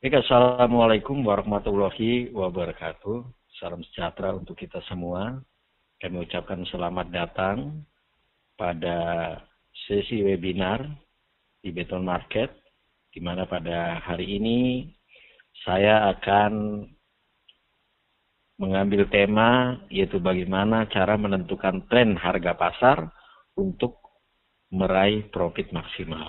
Baik, Assalamualaikum warahmatullahi wabarakatuh. Salam sejahtera untuk kita semua. Kami ucapkan selamat datang pada sesi webinar di Beton Market, di mana pada hari ini saya akan mengambil tema yaitu bagaimana cara menentukan tren harga pasar untuk meraih profit maksimal.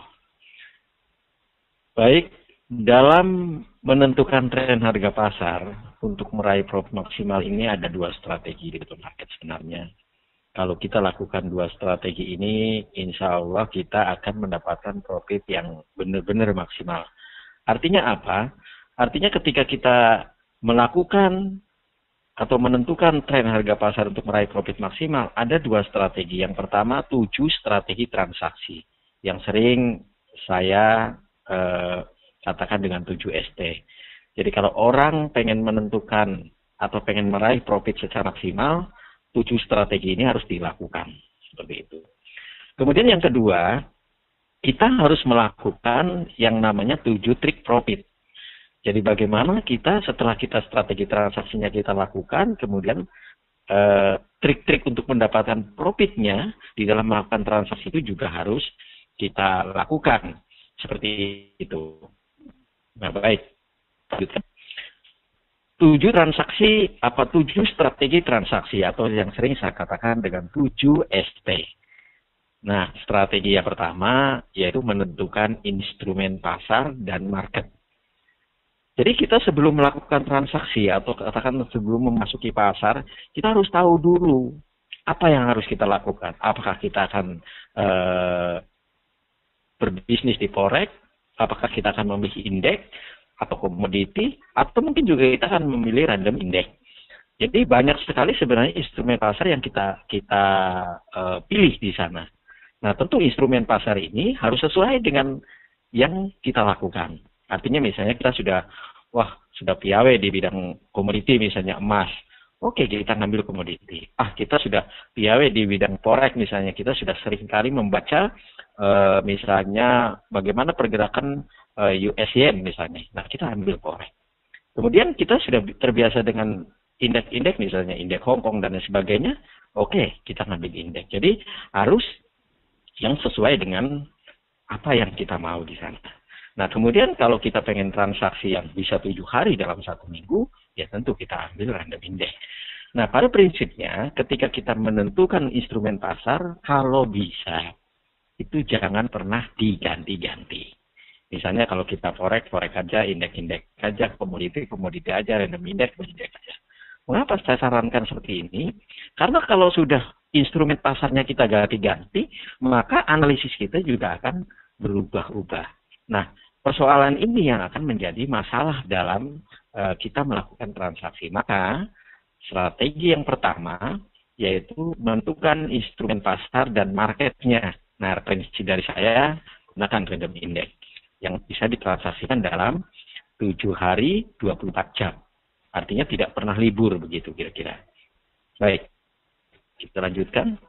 Baik, dalam menentukan tren harga pasar untuk meraih profit maksimal ini ada dua strategi di Beton Market sebenarnya. Kalau kita lakukan dua strategi ini, insya Allah kita akan mendapatkan profit yang benar-benar maksimal. Artinya apa? Artinya ketika kita melakukan atau menentukan tren harga pasar untuk meraih profit maksimal, ada dua strategi. Yang pertama, 7 strategi transaksi yang sering saya katakan dengan 7ST. Jadi kalau orang pengen menentukan atau pengen meraih profit secara maksimal, 7 strategi ini harus dilakukan. Seperti itu. Kemudian yang kedua, kita harus melakukan yang namanya 7 trik profit. Jadi bagaimana kita setelah kita strategi transaksinya kita lakukan, kemudian trik-trik untuk mendapatkan profitnya di dalam melakukan transaksi itu juga harus kita lakukan. Seperti itu. Nah, baik. 7 transaksi, 7 strategi transaksi atau yang sering saya katakan dengan 7ST. Nah, strategi yang pertama yaitu menentukan instrumen pasar dan market. Jadi kita sebelum melakukan transaksi atau katakan sebelum memasuki pasar, kita harus tahu dulu apa yang harus kita lakukan. Apakah kita akan berbisnis di forex, apakah kita akan memilih indeks atau komoditi, atau mungkin juga kita akan memilih random index. Jadi banyak sekali sebenarnya instrumen pasar yang kita pilih di sana. Nah, tentu instrumen pasar ini harus sesuai dengan yang kita lakukan. Artinya misalnya kita sudah piawai di bidang komoditi, misalnya emas. Oke, kita ngambil komoditi. Kita sudah piawai di bidang forex, misalnya kita sudah sering kali membaca misalnya bagaimana pergerakan US yen misalnya. Nah, kita ambil forex. Kemudian kita sudah terbiasa dengan indeks-indeks, misalnya indeks Hong Kong dan sebagainya. Oke, kita ngambil indeks. Jadi harus yang sesuai dengan apa yang kita mau di sana. Nah, kemudian kalau kita pengen transaksi yang bisa 7 hari dalam 1 minggu, ya tentu kita ambil random index. Nah, pada prinsipnya ketika kita menentukan instrumen pasar, kalau bisa, itu jangan pernah diganti-ganti. Misalnya kalau kita forex aja, indeks aja, komoditi aja, random index aja. Mengapa saya sarankan seperti ini? Karena kalau sudah instrumen pasarnya kita ganti-ganti, maka analisis kita juga akan berubah-ubah. Nah, persoalan ini yang akan menjadi masalah dalam kita melakukan transaksi. Maka strategi yang pertama yaitu menentukan instrumen pasar dan marketnya. Nah, referensi dari saya gunakan random index yang bisa ditransaksikan dalam 7 hari 24 jam. Artinya tidak pernah libur begitu kira-kira. Baik, kita lanjutkan.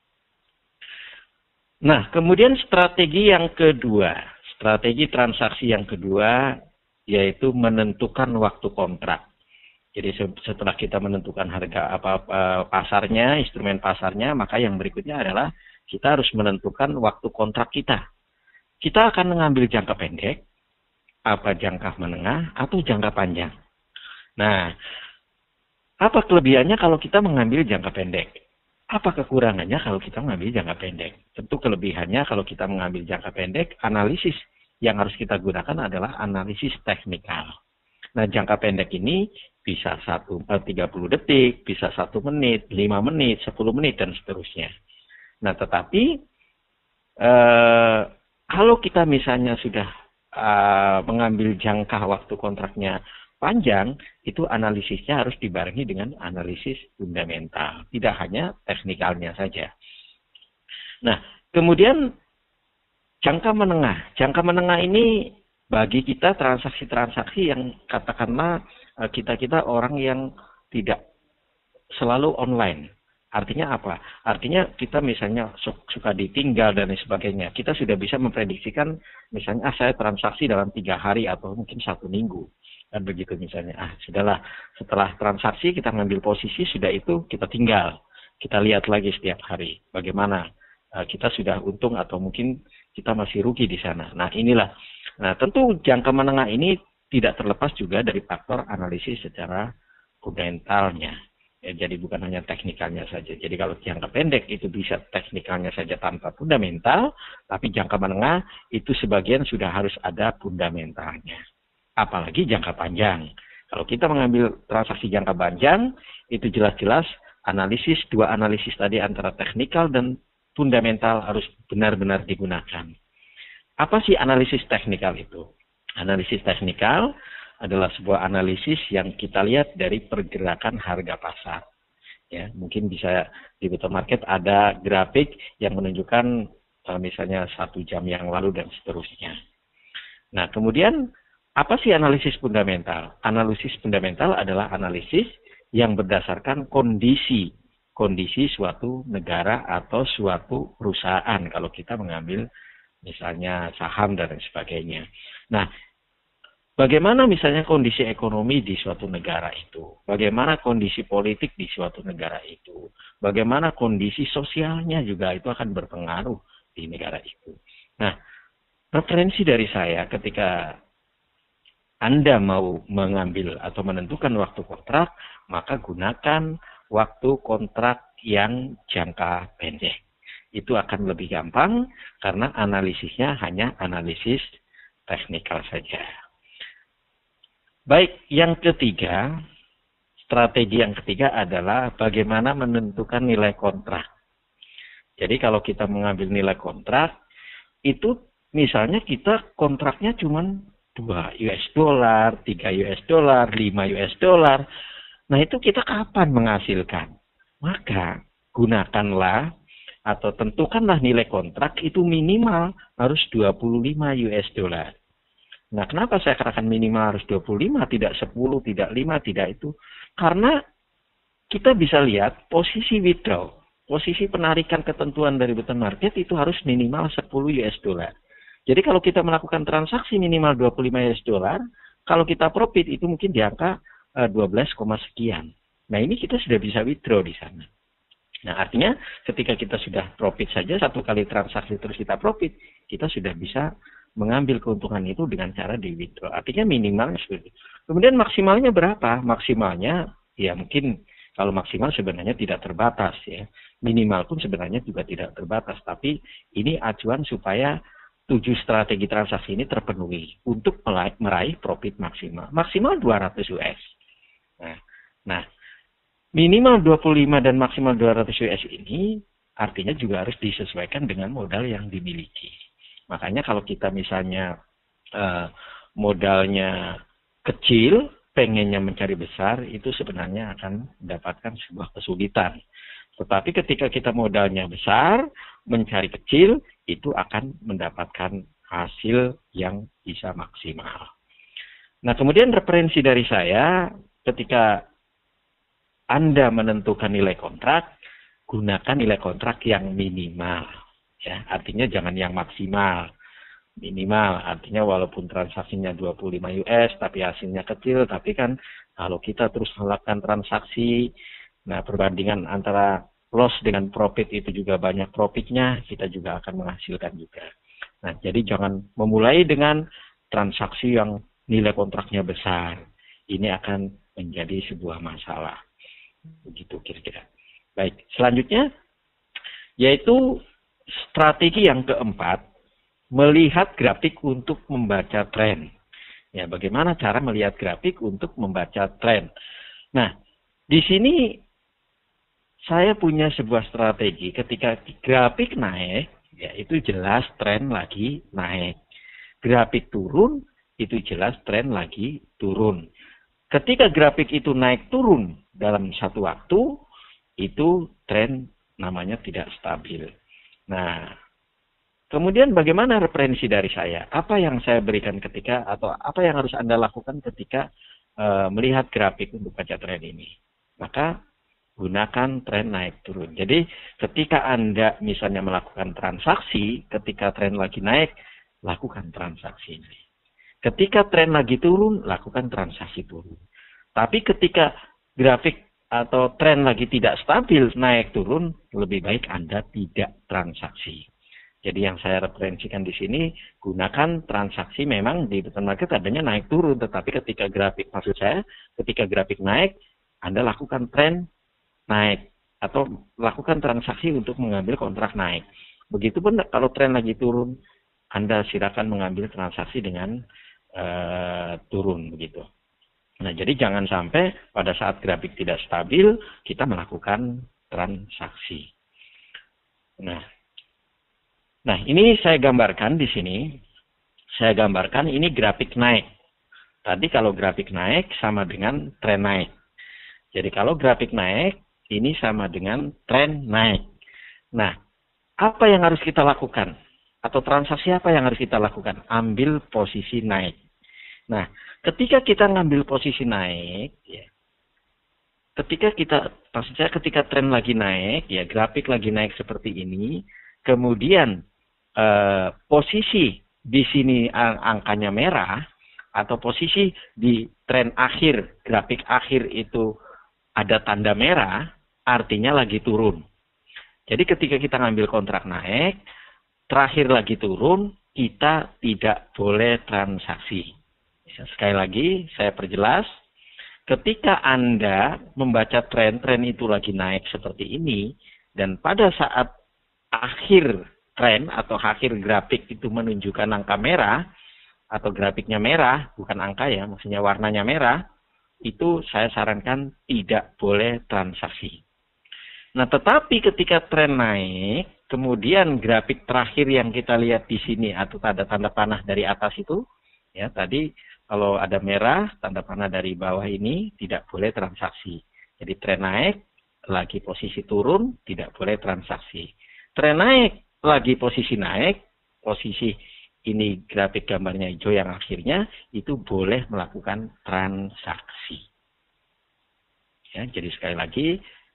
Nah, kemudian strategi yang kedua. Strategi transaksi yang kedua yaitu menentukan waktu kontrak. Jadi setelah kita menentukan harga pasarnya, instrumen pasarnya, maka yang berikutnya adalah kita harus menentukan waktu kontrak kita. Kita akan mengambil jangka pendek, jangka menengah, atau jangka panjang. Nah, apa kelebihannya kalau kita mengambil jangka pendek? Apa kekurangannya kalau kita mengambil jangka pendek? Tentu kelebihannya kalau kita mengambil jangka pendek, analisis yang harus kita gunakan adalah analisis teknikal. Nah, jangka pendek ini bisa 30 detik, bisa 1 menit, 5 menit, 10 menit, dan seterusnya. Nah, tetapi kalau kita misalnya sudah mengambil jangka waktu kontraknya panjang, itu analisisnya harus dibarengi dengan analisis fundamental. Tidak hanya teknikalnya saja. Nah, kemudian jangka menengah. Jangka menengah ini bagi kita transaksi-transaksi yang katakanlah kita orang yang tidak selalu online. Artinya apa? Artinya kita misalnya suka ditinggal dan lain sebagainya. Kita sudah bisa memprediksikan misalnya saya transaksi dalam 3 hari atau mungkin 1 minggu. Dan begitu misalnya, sudahlah setelah transaksi kita ngambil posisi, sudah itu kita tinggal. Kita lihat lagi setiap hari bagaimana kita sudah untung atau mungkin kita masih rugi di sana. Nah inilah. Nah tentu jangka menengah ini tidak terlepas juga dari faktor analisis secara fundamentalnya. Ya, jadi bukan hanya teknikalnya saja. Jadi kalau jangka pendek itu bisa teknikalnya saja tanpa fundamental, tapi jangka menengah itu sebagian sudah harus ada fundamentalnya. Apalagi jangka panjang. Kalau kita mengambil transaksi jangka panjang, itu jelas-jelas dua analisis tadi antara teknikal dan fundamental harus benar-benar digunakan. Apa sih analisis teknikal itu? Analisis teknikal adalah sebuah analisis yang kita lihat dari pergerakan harga pasar. Ya, mungkin bisa di betul market ada grafik yang menunjukkan misalnya 1 jam yang lalu dan seterusnya. Nah, kemudian apa sih analisis fundamental? Analisis fundamental adalah analisis yang berdasarkan kondisi suatu negara atau suatu perusahaan kalau kita mengambil misalnya saham dan sebagainya. Nah, bagaimana misalnya kondisi ekonomi di suatu negara itu? Bagaimana kondisi politik di suatu negara itu? Bagaimana kondisi sosialnya juga itu akan berpengaruh di negara itu. Nah, referensi dari saya ketika Anda mau mengambil atau menentukan waktu kontrak, maka gunakan waktu kontrak yang jangka pendek. Itu akan lebih gampang karena analisisnya hanya analisis teknikal saja. Baik, yang ketiga, strategi yang ketiga adalah bagaimana menentukan nilai kontrak. Jadi kalau kita mengambil nilai kontrak, itu misalnya kita kontraknya cuma 2 US dollar, 3 US dollar, 5 US dollar. Nah itu kita kapan menghasilkan? Maka gunakanlah atau tentukanlah nilai kontrak itu minimal harus 25 US dollar. Nah, kenapa saya katakan minimal harus 25, tidak 10, tidak 5, tidak itu? Karena kita bisa lihat posisi withdraw, posisi penarikan ketentuan dari betul market itu harus minimal 10 US dollar. Jadi kalau kita melakukan transaksi minimal 25 US dollar, kalau kita profit itu mungkin di angka 12, sekian. Nah, ini kita sudah bisa withdraw di sana. Nah, artinya ketika kita sudah profit saja, 1 kali transaksi terus kita profit, kita sudah bisa mengambil keuntungan itu dengan cara di withdraw. Artinya minimalnya seperti itu. Kemudian maksimalnya berapa? Maksimalnya ya mungkin kalau maksimal sebenarnya tidak terbatas ya. Minimal pun sebenarnya juga tidak terbatas. Tapi ini acuan supaya 7 strategi transaksi ini terpenuhi untuk meraih profit maksimal. Maksimal 200 US. Nah, minimal 25 dan maksimal 200 US ini artinya juga harus disesuaikan dengan modal yang dimiliki. Makanya kalau kita misalnya modalnya kecil, pengennya mencari besar, itu sebenarnya akan mendapatkan sebuah kesulitan. Tetapi ketika kita modalnya besar, mencari kecil, itu akan mendapatkan hasil yang bisa maksimal. Nah, kemudian referensi dari saya, ketika Anda menentukan nilai kontrak, gunakan nilai kontrak yang minimal. Ya, artinya jangan yang maksimal. Minimal, artinya walaupun transaksinya 25 US, tapi hasilnya kecil, tapi kan kalau kita terus melakukan transaksi, nah perbandingan antara loss dengan profit itu juga banyak profitnya, kita juga akan menghasilkan juga. Nah, jadi jangan memulai dengan transaksi yang nilai kontraknya besar. Ini akan menjadi sebuah masalah. Begitu kira-kira. Baik, selanjutnya yaitu strategi yang keempat, melihat grafik untuk membaca tren. Ya, bagaimana cara melihat grafik untuk membaca tren? Nah, di sini saya punya sebuah strategi ketika grafik naik, ya itu jelas tren lagi naik. Grafik turun, itu jelas tren lagi turun. Ketika grafik itu naik turun dalam satu waktu, itu tren namanya tidak stabil. Nah, kemudian bagaimana referensi dari saya? Apa yang saya berikan ketika, atau apa yang harus Anda lakukan ketika melihat grafik untuk baca tren ini? Maka gunakan tren naik turun. Jadi ketika Anda misalnya melakukan transaksi, ketika tren lagi naik, lakukan transaksi ini. Ketika tren lagi turun, lakukan transaksi turun. Tapi ketika grafik atau tren lagi tidak stabil, naik turun, lebih baik Anda tidak transaksi. Jadi yang saya referensikan di sini, gunakan transaksi memang di beton market adanya naik turun. Tetapi ketika grafik, maksud saya, ketika grafik naik, Anda lakukan tren naik atau lakukan transaksi untuk mengambil kontrak naik. Begitupun kalau tren lagi turun, Anda silakan mengambil transaksi dengan turun begitu. Nah, jadi jangan sampai pada saat grafik tidak stabil kita melakukan transaksi. Nah, ini saya gambarkan di sini. Saya gambarkan ini grafik naik. Tadi kalau grafik naik sama dengan tren naik. Jadi kalau grafik naik ini sama dengan tren naik. Nah, apa yang harus kita lakukan? Atau transaksi apa yang harus kita lakukan? Ambil posisi naik. Nah, ketika kita ngambil posisi naik, ya, ketika tren lagi naik, ya grafik lagi naik seperti ini, kemudian posisi di sini angkanya merah, atau posisi di tren akhir, grafik akhir itu ada tanda merah, artinya lagi turun. Jadi ketika kita ngambil kontrak naik, terakhir lagi turun, kita tidak boleh transaksi. Sekali lagi, saya perjelas. Ketika Anda membaca tren itu lagi naik seperti ini, dan pada saat akhir tren atau akhir grafik itu menunjukkan angka merah, atau grafiknya merah, bukan angka ya, maksudnya warnanya merah, itu saya sarankan tidak boleh transaksi. Nah, tetapi ketika tren naik, kemudian grafik terakhir yang kita lihat di sini atau tanda-tanda panah dari atas itu, ya tadi kalau ada merah, tanda panah dari bawah ini tidak boleh transaksi. Jadi tren naik, lagi posisi turun, tidak boleh transaksi. Tren naik, lagi posisi naik, posisi ini grafik gambarnya hijau yang akhirnya, itu boleh melakukan transaksi. Ya, jadi sekali lagi,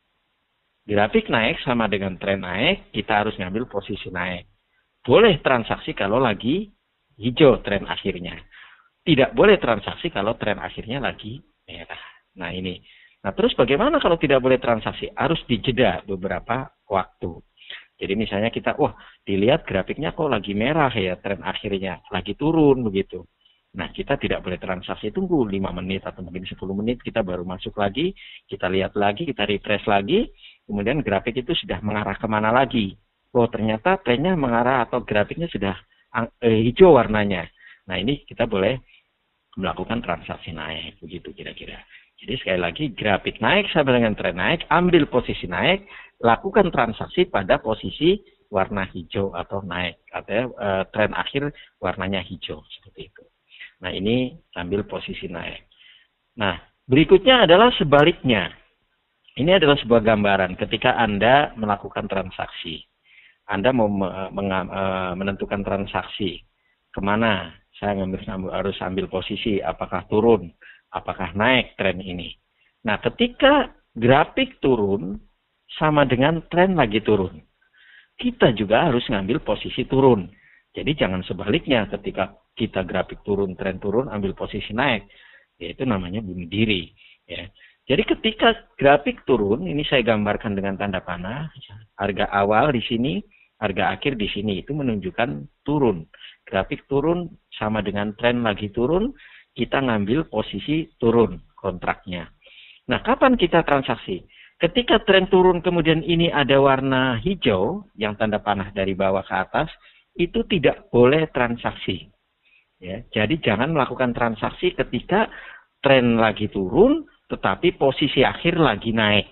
grafik naik sama dengan tren naik, kita harus ngambil posisi naik. Boleh transaksi kalau lagi hijau tren akhirnya. Tidak boleh transaksi kalau tren akhirnya lagi merah. Nah ini. Nah terus bagaimana kalau tidak boleh transaksi? Harus dijeda beberapa waktu. Jadi misalnya kita, dilihat grafiknya kok lagi merah ya tren akhirnya. Lagi turun begitu. Nah kita tidak boleh transaksi, tunggu 5 menit atau mungkin 10 menit kita baru masuk lagi. Kita lihat lagi, kita refresh lagi. Kemudian grafik itu sudah mengarah kemana lagi. Ternyata trennya mengarah atau grafiknya sudah hijau warnanya. Nah ini kita boleh melakukan transaksi naik. Begitu kira-kira. Jadi sekali lagi grafik naik sama dengan tren naik. Ambil posisi naik. Lakukan transaksi pada posisi warna hijau atau naik. Atau tren akhir warnanya hijau. Seperti itu. Nah ini ambil posisi naik. Nah berikutnya adalah sebaliknya. Ini adalah sebuah gambaran ketika Anda melakukan transaksi. Anda mau menentukan transaksi. Kemana? Saya harus ambil posisi. Apakah turun? Apakah naik tren ini? Nah, ketika grafik turun, sama dengan tren lagi turun. Kita juga harus ngambil posisi turun. Jadi jangan sebaliknya ketika kita grafik turun, tren turun, ambil posisi naik. Yaitu namanya bunuh diri. Ya. Jadi ketika grafik turun, ini saya gambarkan dengan tanda panah, harga awal di sini, harga akhir di sini, itu menunjukkan turun. Grafik turun sama dengan tren lagi turun, kita ngambil posisi turun kontraknya. Nah, kapan kita transaksi? Ketika tren turun kemudian ini ada warna hijau, yang tanda panah dari bawah ke atas, itu tidak boleh transaksi. Ya, jadi jangan melakukan transaksi ketika tren lagi turun, tetapi posisi akhir lagi naik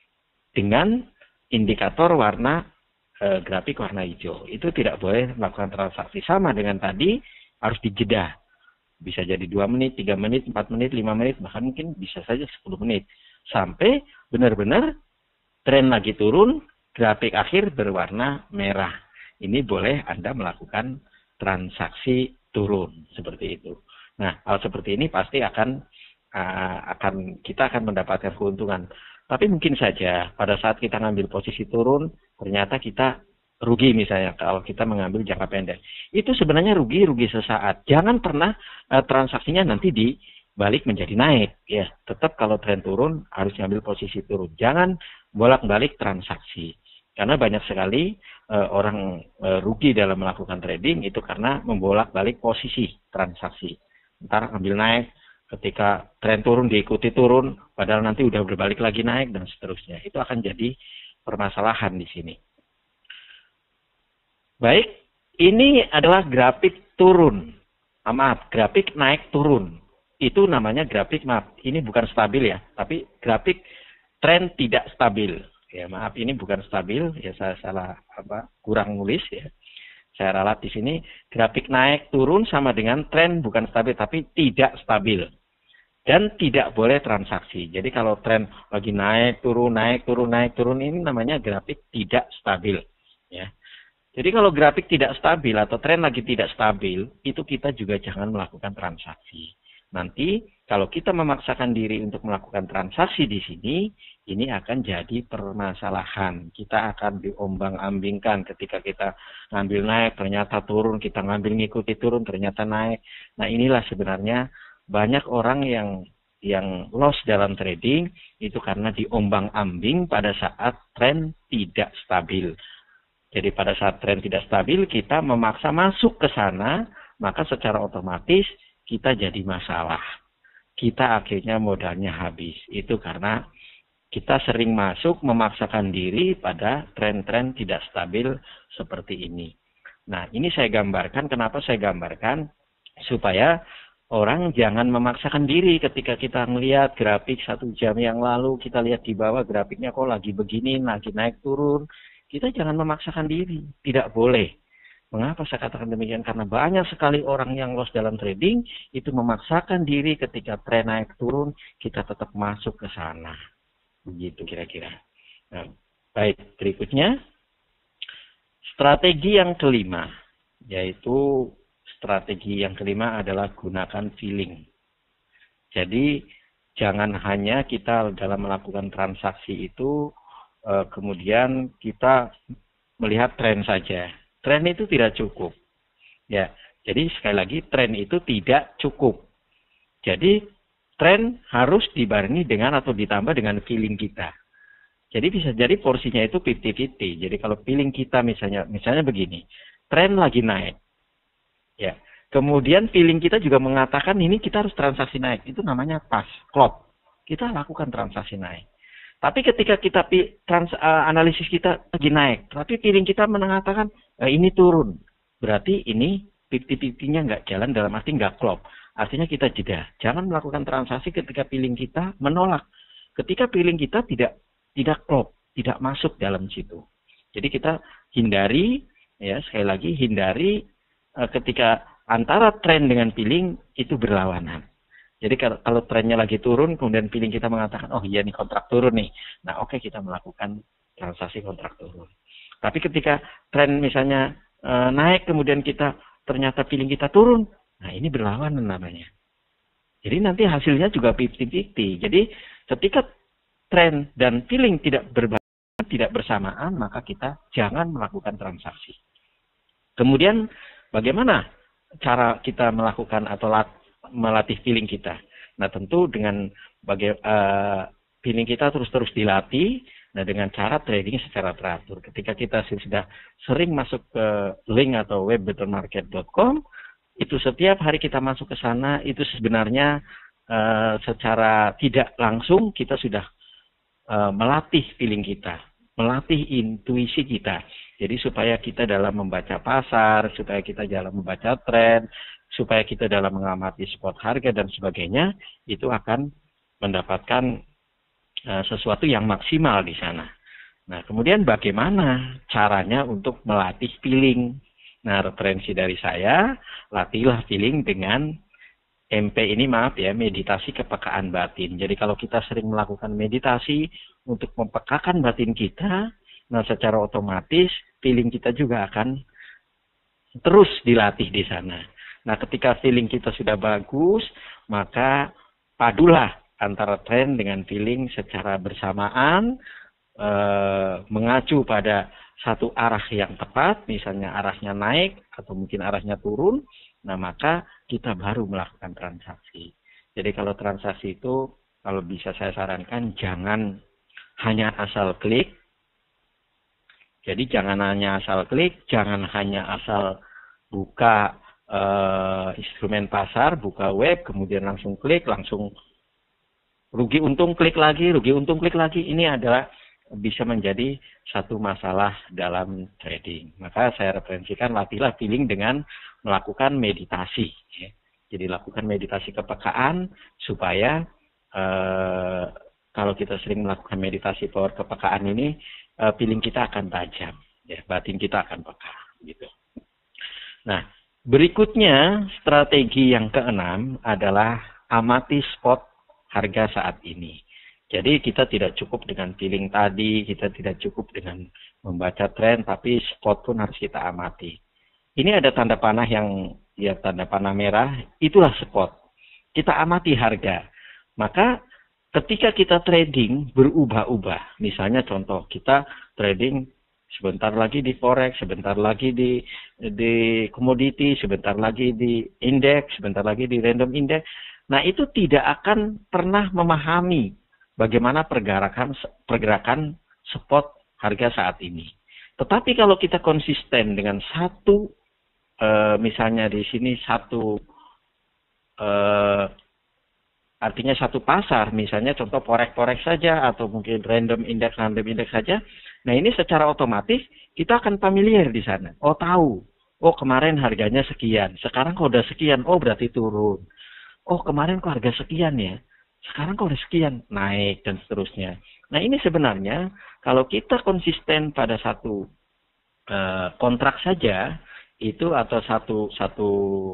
dengan indikator warna grafik warna hijau. Itu tidak boleh melakukan transaksi. Sama dengan tadi, harus dijeda. Bisa jadi 2 menit, 3 menit, 4 menit, 5 menit, bahkan mungkin bisa saja 10 menit. Sampai benar-benar tren lagi turun, grafik akhir berwarna merah. Ini boleh Anda melakukan transaksi turun. Seperti itu. Nah, hal seperti ini pasti kita akan mendapatkan keuntungan. Tapi mungkin saja pada saat kita ngambil posisi turun, ternyata kita rugi misalnya kalau kita mengambil jangka pendek. Itu sebenarnya rugi sesaat. Jangan pernah transaksinya nanti dibalik menjadi naik. Ya, tetap kalau tren turun harus ngambil posisi turun. Jangan bolak-balik transaksi. Karena banyak sekali orang rugi dalam melakukan trading itu karena membolak-balik posisi transaksi. Ntar ambil naik, ketika tren turun diikuti turun, padahal nanti udah berbalik lagi naik dan seterusnya. Itu akan jadi permasalahan di sini. Baik, ini adalah grafik turun. Maaf, grafik naik turun. Itu namanya grafik, maaf, ini bukan stabil ya, tapi grafik tren tidak stabil. Ya, maaf, ini bukan stabil, ya saya salah kurang nulis ya. Saya ralat di sini, grafik naik turun sama dengan tren bukan stabil, tapi tidak stabil. Dan tidak boleh transaksi. Jadi kalau tren lagi naik, turun, ini namanya grafik tidak stabil. Ya. Jadi kalau grafik tidak stabil atau tren lagi tidak stabil, itu kita juga jangan melakukan transaksi. Nanti kalau kita memaksakan diri untuk melakukan transaksi di sini, ini akan jadi permasalahan. Kita akan diombang-ambingkan ketika kita ngambil naik, ternyata turun, kita ngambil ngikuti turun, ternyata naik. Nah inilah sebenarnya banyak orang yang loss dalam trading, itu karena diombang-ambing pada saat tren tidak stabil. Jadi pada saat tren tidak stabil, kita memaksa masuk ke sana, maka secara otomatis kita jadi masalah. Kita akhirnya modalnya habis. Itu karena kita sering masuk memaksakan diri pada tren-tren tidak stabil seperti ini. Nah, ini saya gambarkan. Kenapa saya gambarkan? Supaya orang jangan memaksakan diri ketika kita melihat grafik 1 jam yang lalu, kita lihat di bawah grafiknya kok lagi begini, lagi naik turun. Kita jangan memaksakan diri. Tidak boleh. Mengapa saya katakan demikian? Karena banyak sekali orang yang loss dalam trading itu memaksakan diri ketika tren naik turun, kita tetap masuk ke sana. Begitu kira-kira. Nah, baik, berikutnya strategi yang kelima, yaitu strategi yang kelima adalah gunakan feeling. Jadi jangan hanya kita dalam melakukan transaksi itu kemudian kita melihat tren saja. Tren itu tidak cukup. Ya, jadi sekali lagi tren itu tidak cukup. Jadi tren harus dibarengi dengan atau ditambah dengan feeling kita. Jadi bisa jadi porsinya itu 50-50. Jadi kalau feeling kita misalnya begini, tren lagi naik. Ya. Kemudian feeling kita juga mengatakan ini kita harus transaksi naik. Itu namanya pas, klop. Kita lakukan transaksi naik. Tapi ketika kita analisis kita lagi naik, tapi feeling kita mengatakan ini turun. Berarti ini 50-50-nya nggak jalan, dalam arti nggak klop. Artinya kita jeda. Jangan melakukan transaksi ketika feeling kita menolak. Ketika feeling kita tidak klop, tidak masuk dalam situ. Jadi kita hindari, ya sekali lagi hindari ketika antara tren dengan feeling itu berlawanan. Jadi kalau trennya lagi turun, kemudian feeling kita mengatakan, oh iya nih kontrak turun nih. Nah oke, kita melakukan transaksi kontrak turun. Tapi ketika tren misalnya naik, kemudian kita ternyata feeling kita turun, nah ini berlawanan namanya. Jadi nanti hasilnya juga 50-50. Jadi ketika tren dan feeling tidak bersamaan, maka kita jangan melakukan transaksi. Kemudian bagaimana cara kita melakukan atau melatih feeling kita? Nah tentu dengan feeling kita terus dilatih, nah dengan cara trading secara teratur. Ketika kita sudah sering masuk ke link atau webbettermarket.com, itu setiap hari kita masuk ke sana, itu sebenarnya secara tidak langsung kita sudah melatih feeling kita, melatih intuisi kita. Jadi supaya kita dalam membaca pasar, supaya kita dalam membaca tren, supaya kita dalam mengamati spot harga dan sebagainya, itu akan mendapatkan sesuatu yang maksimal di sana. Nah, kemudian bagaimana caranya untuk melatih feeling? Nah, referensi dari saya, latihlah feeling dengan MP ini, maaf ya, meditasi kepekaan batin. Jadi kalau kita sering melakukan meditasi untuk mempekakan batin kita, nah secara otomatis feeling kita juga akan terus dilatih di sana. Nah ketika feeling kita sudah bagus, maka padulah antara tren dengan feeling secara bersamaan, mengacu pada satu arah yang tepat, misalnya arahnya naik atau mungkin arahnya turun, nah maka kita baru melakukan transaksi. Jadi kalau transaksi itu, kalau bisa saya sarankan, jangan hanya asal klik. Jadi jangan hanya asal klik, jangan hanya asal buka instrumen pasar, buka web, kemudian langsung klik, langsung rugi untung klik lagi, rugi untung klik lagi. Ini adalah bisa menjadi satu masalah dalam trading. Maka saya referensikan latihlah feeling dengan melakukan meditasi. Jadi lakukan meditasi kepekaan supaya kalau kita sering melakukan meditasi power kepekaan ini, feeling kita akan tajam, ya, batin kita akan peka. Gitu. Nah, berikutnya strategi yang keenam adalah amati spot harga saat ini. Jadi kita tidak cukup dengan feeling tadi, kita tidak cukup dengan membaca tren, tapi spot pun harus kita amati. Ini ada tanda panah yang, ya tanda panah merah, itulah spot. Kita amati harga. Maka ketika kita trading berubah-ubah, misalnya contoh, kita trading sebentar lagi di forex, sebentar lagi di komoditi, sebentar lagi di indeks, sebentar lagi di random index. Nah itu tidak akan pernah memahami bagaimana pergerakan spot harga saat ini. Tetapi kalau kita konsisten dengan satu, misalnya di sini satu, artinya satu pasar, misalnya contoh forex saja, atau mungkin random index saja. Nah ini secara otomatis kita akan familiar di sana. Oh tahu, oh kemarin harganya sekian, sekarang kok udah sekian, oh berarti turun. Oh kemarin kok harga sekian ya, sekarang kok udah sekian, naik, dan seterusnya. Nah ini sebenarnya kalau kita konsisten pada satu kontrak saja, itu atau satu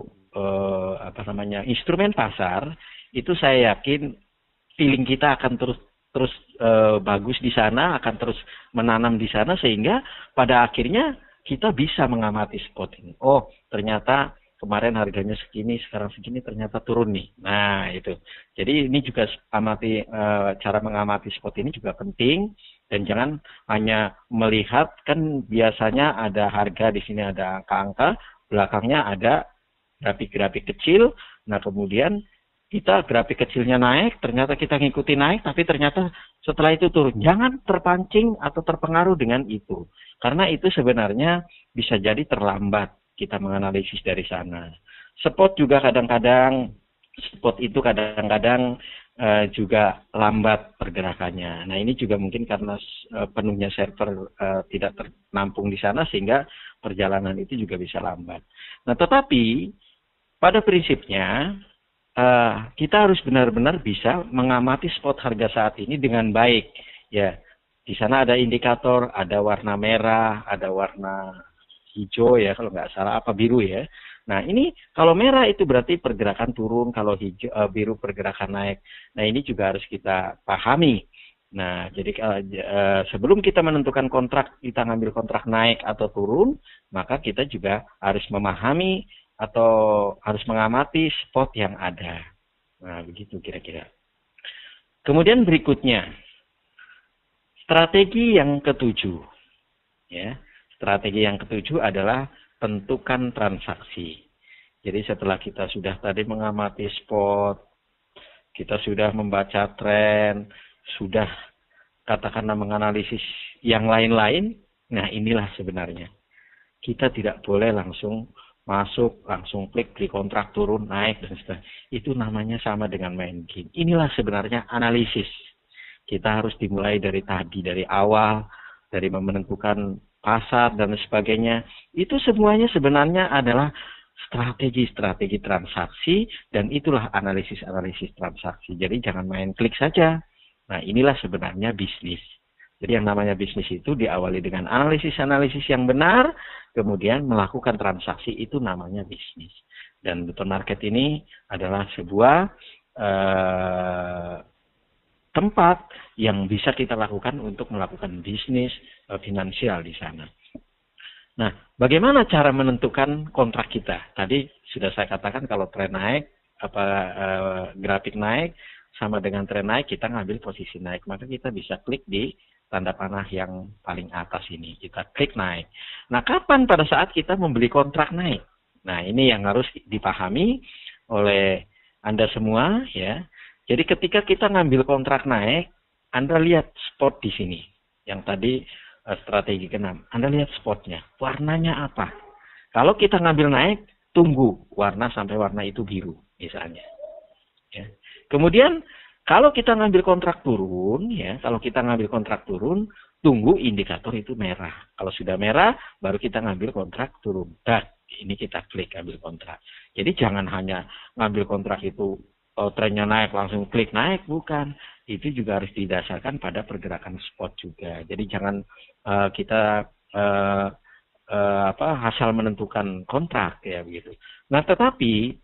instrumen pasar, itu saya yakin feeling kita akan terus bagus di sana, akan terus menanam di sana, sehingga pada akhirnya kita bisa mengamati spot ini. Oh ternyata kemarin harganya segini, sekarang segini, ternyata turun nih. Nah, itu. Jadi ini juga cara mengamati spot ini juga penting, dan jangan hanya melihat, kan biasanya ada harga di sini, ada angka-angka, belakangnya ada grafik-grafik kecil. Nah, kemudian kita grafik kecilnya naik, ternyata kita ngikutin naik, tapi ternyata setelah itu turun. Jangan terpancing atau terpengaruh dengan itu. Karena itu sebenarnya bisa jadi terlambat kita menganalisis dari sana. Spot juga kadang-kadang, juga lambat pergerakannya. Nah ini juga mungkin karena penuhnya server tidak ternampung di sana, sehingga perjalanan itu juga bisa lambat. Nah tetapi pada prinsipnya kita harus benar-benar bisa mengamati spot harga saat ini dengan baik. Ya, di sana ada indikator, ada warna merah, ada warna hijau ya, kalau nggak salah, apa biru ya. Nah ini kalau merah itu berarti pergerakan turun, kalau hijau, biru pergerakan naik. Nah ini juga harus kita pahami. Nah jadi sebelum kita menentukan kontrak, kita ngambil kontrak naik atau turun, maka kita juga harus memahami atau harus mengamati spot yang ada. Nah begitu kira-kira. Kemudian berikutnya, strategi yang ketujuh, ya. Strategi yang ketujuh adalah tentukan transaksi. Jadi setelah kita sudah tadi mengamati spot, kita sudah membaca tren, sudah katakanlah menganalisis yang lain-lain, nah inilah sebenarnya. Kita tidak boleh langsung masuk, langsung klik, beli kontrak, turun, naik, dan sebagainya. Itu namanya sama dengan main game. Inilah sebenarnya analisis. Kita harus dimulai dari tadi, dari awal, dari menentukan pasar dan sebagainya. Itu semuanya sebenarnya adalah strategi-strategi transaksi, dan itulah analisis-analisis transaksi. Jadi jangan main klik saja. Nah inilah sebenarnya bisnis. Jadi yang namanya bisnis itu diawali dengan analisis-analisis yang benar, kemudian melakukan transaksi, itu namanya bisnis. Dan beton market ini adalah sebuah tempat yang bisa kita lakukan untuk melakukan bisnis finansial di sana. Nah, bagaimana cara menentukan kontrak kita? Tadi sudah saya katakan kalau tren naik, grafik naik, sama dengan tren naik, kita ngambil posisi naik. Maka kita bisa klik di tanda panah yang paling atas ini. Kita klik naik. Nah, kapan pada saat kita membeli kontrak naik? Nah, ini yang harus dipahami oleh Anda semua, ya. Jadi ketika kita ngambil kontrak naik, Anda lihat spot di sini. Yang tadi strategi ke-6. Anda lihat spotnya. Warnanya apa? Kalau kita ngambil naik, tunggu warna sampai warna itu biru, misalnya. Ya. Kemudian, kalau kita ngambil kontrak turun, ya, kalau kita ngambil kontrak turun, tunggu indikator itu merah. Kalau sudah merah, baru kita ngambil kontrak turun. Dan ini kita klik ambil kontrak. Jadi jangan hanya ngambil kontrak itu trennya naik langsung klik naik, bukan. Itu juga harus didasarkan pada pergerakan spot juga. Jadi jangan kita asal menentukan kontrak, ya begitu. Nah, tetapi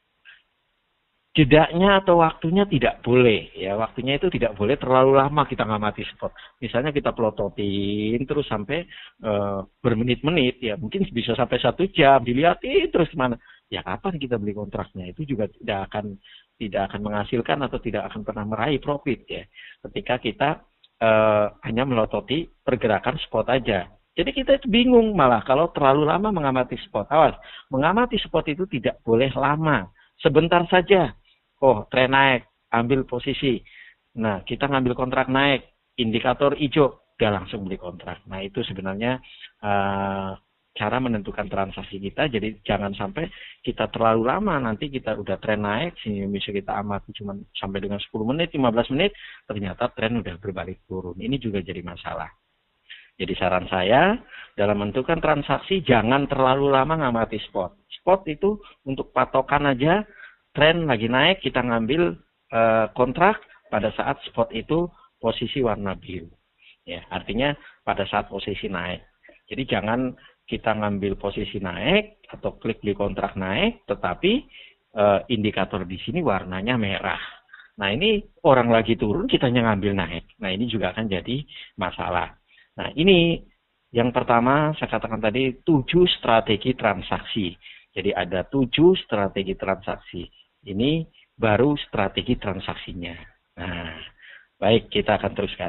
jedanya atau waktunya tidak boleh, ya. Waktunya itu tidak boleh terlalu lama kita ngamati spot. Misalnya kita pelototin terus sampai bermenit-menit, ya. Mungkin bisa sampai 1 jam dilihatin terus kemana. Ya kapan kita beli kontraknya, itu juga tidak akan menghasilkan atau tidak akan pernah meraih profit, ya. Ketika kita hanya melototi pergerakan spot aja. Jadi kita itu bingung malah kalau terlalu lama mengamati spot. Awas, mengamati spot itu tidak boleh lama. Sebentar saja. Oh, tren naik, ambil posisi. Nah, kita ngambil kontrak naik, indikator hijau, udah langsung beli kontrak. Nah, itu sebenarnya cara menentukan transaksi kita. Jadi jangan sampai kita terlalu lama, nanti kita udah tren naik, sehingga bisa kita amati cuma sampai dengan 10 menit, 15 menit, ternyata tren udah berbalik turun. Ini juga jadi masalah. Jadi saran saya, dalam menentukan transaksi, jangan terlalu lama ngamati spot. Spot itu untuk patokan aja, tren lagi naik, kita ngambil kontrak pada saat spot itu posisi warna biru. Ya, artinya pada saat posisi naik. Jadi jangan kita ngambil posisi naik atau klik di kontrak naik, tetapi indikator di sini warnanya merah. Nah, ini orang lagi turun, kitanya ngambil naik. Nah, ini juga akan jadi masalah. Nah, ini yang pertama saya katakan tadi 7 strategi transaksi. Jadi ada 7 strategi transaksi. Ini baru strategi transaksinya. Nah, baik, kita akan teruskan.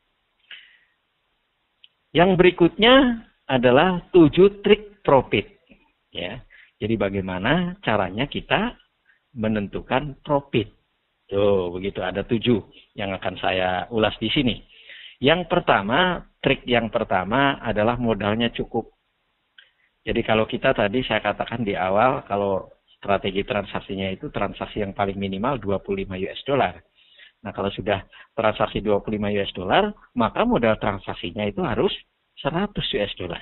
Yang berikutnya adalah 7 trik profit. Ya. Jadi bagaimana caranya kita menentukan profit. Tuh, begitu ada 7 yang akan saya ulas di sini. Yang pertama, trik yang pertama adalah modalnya cukup. Jadi kalau kita tadi saya katakan di awal, kalau strategi transaksinya itu transaksi yang paling minimal 25 US dollar. Nah, kalau sudah transaksi 25 US dollar, maka modal transaksinya itu harus 100 US dollar.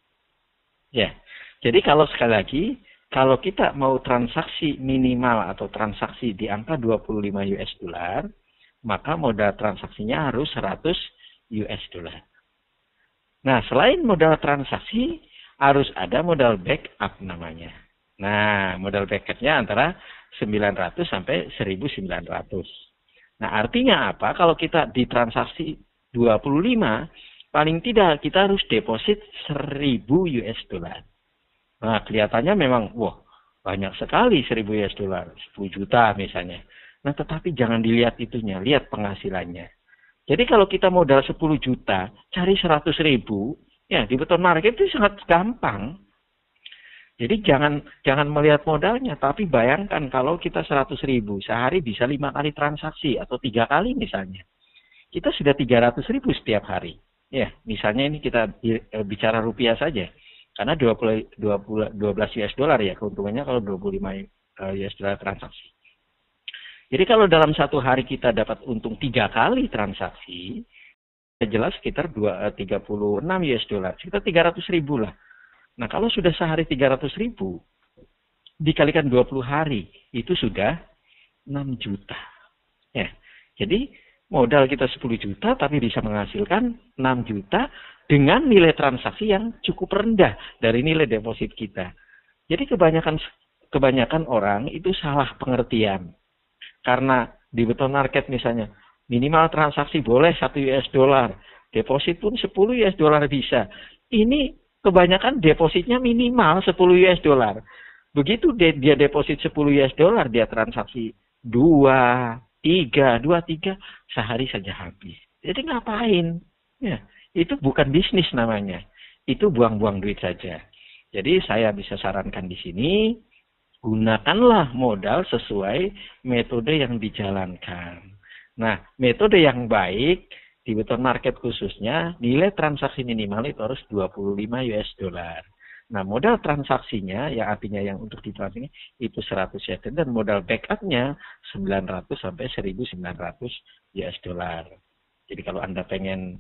Ya, jadi kalau sekali lagi, kalau kita mau transaksi minimal atau transaksi di angka 25 US dollar, maka modal transaksinya harus 100 US dollar. Nah, selain modal transaksi, harus ada modal backup namanya. Nah, modal backupnya antara 900 sampai 1.900. Nah, artinya apa? Kalau kita di transaksi 25, paling tidak kita harus deposit 1.000 US dollar. Nah, kelihatannya memang, wah, banyak sekali 1.000 US dollar, 10 juta misalnya. Nah, tetapi jangan dilihat itunya, lihat penghasilannya. Jadi kalau kita modal 10 juta, cari 100.000, ya di beton market itu sangat gampang. Jadi jangan melihat modalnya, tapi bayangkan kalau kita 100.000, sehari bisa 5 kali transaksi atau 3 kali misalnya. Kita sudah 300.000 setiap hari. Ya, misalnya ini kita bicara rupiah saja. Karena 12 US dollar ya, keuntungannya kalau 25 US dollar transaksi. Jadi kalau dalam satu hari kita dapat untung 3 kali transaksi, jelas sekitar 36 US dollar, sekitar 300.000 lah. Nah, kalau sudah sehari 300.000, dikalikan 20 hari, itu sudah 6 juta. Ya, jadi modal kita 10 juta, tapi bisa menghasilkan 6 juta dengan nilai transaksi yang cukup rendah dari nilai deposit kita. Jadi kebanyakan orang itu salah pengertian. Karena di beton market misalnya, minimal transaksi boleh 1 US dollar, deposit pun 10 US dollar bisa. Ini kebanyakan depositnya minimal 10 US dollar. Begitu dia deposit 10 US dollar, dia transaksi 2, 3, 2, 3, sehari saja habis. Jadi ngapain? Ya, itu bukan bisnis namanya. Itu buang-buang duit saja. Jadi saya bisa sarankan di sini, gunakanlah modal sesuai metode yang dijalankan. Nah, metode yang baik di beton market khususnya, nilai transaksi minimal itu harus 25 US dollar. Nah, modal transaksinya, yang artinya yang untuk ditransaksi itu 100 US dan modal backupnya 900 sampai 1.900 US dollar. Jadi kalau Anda pengen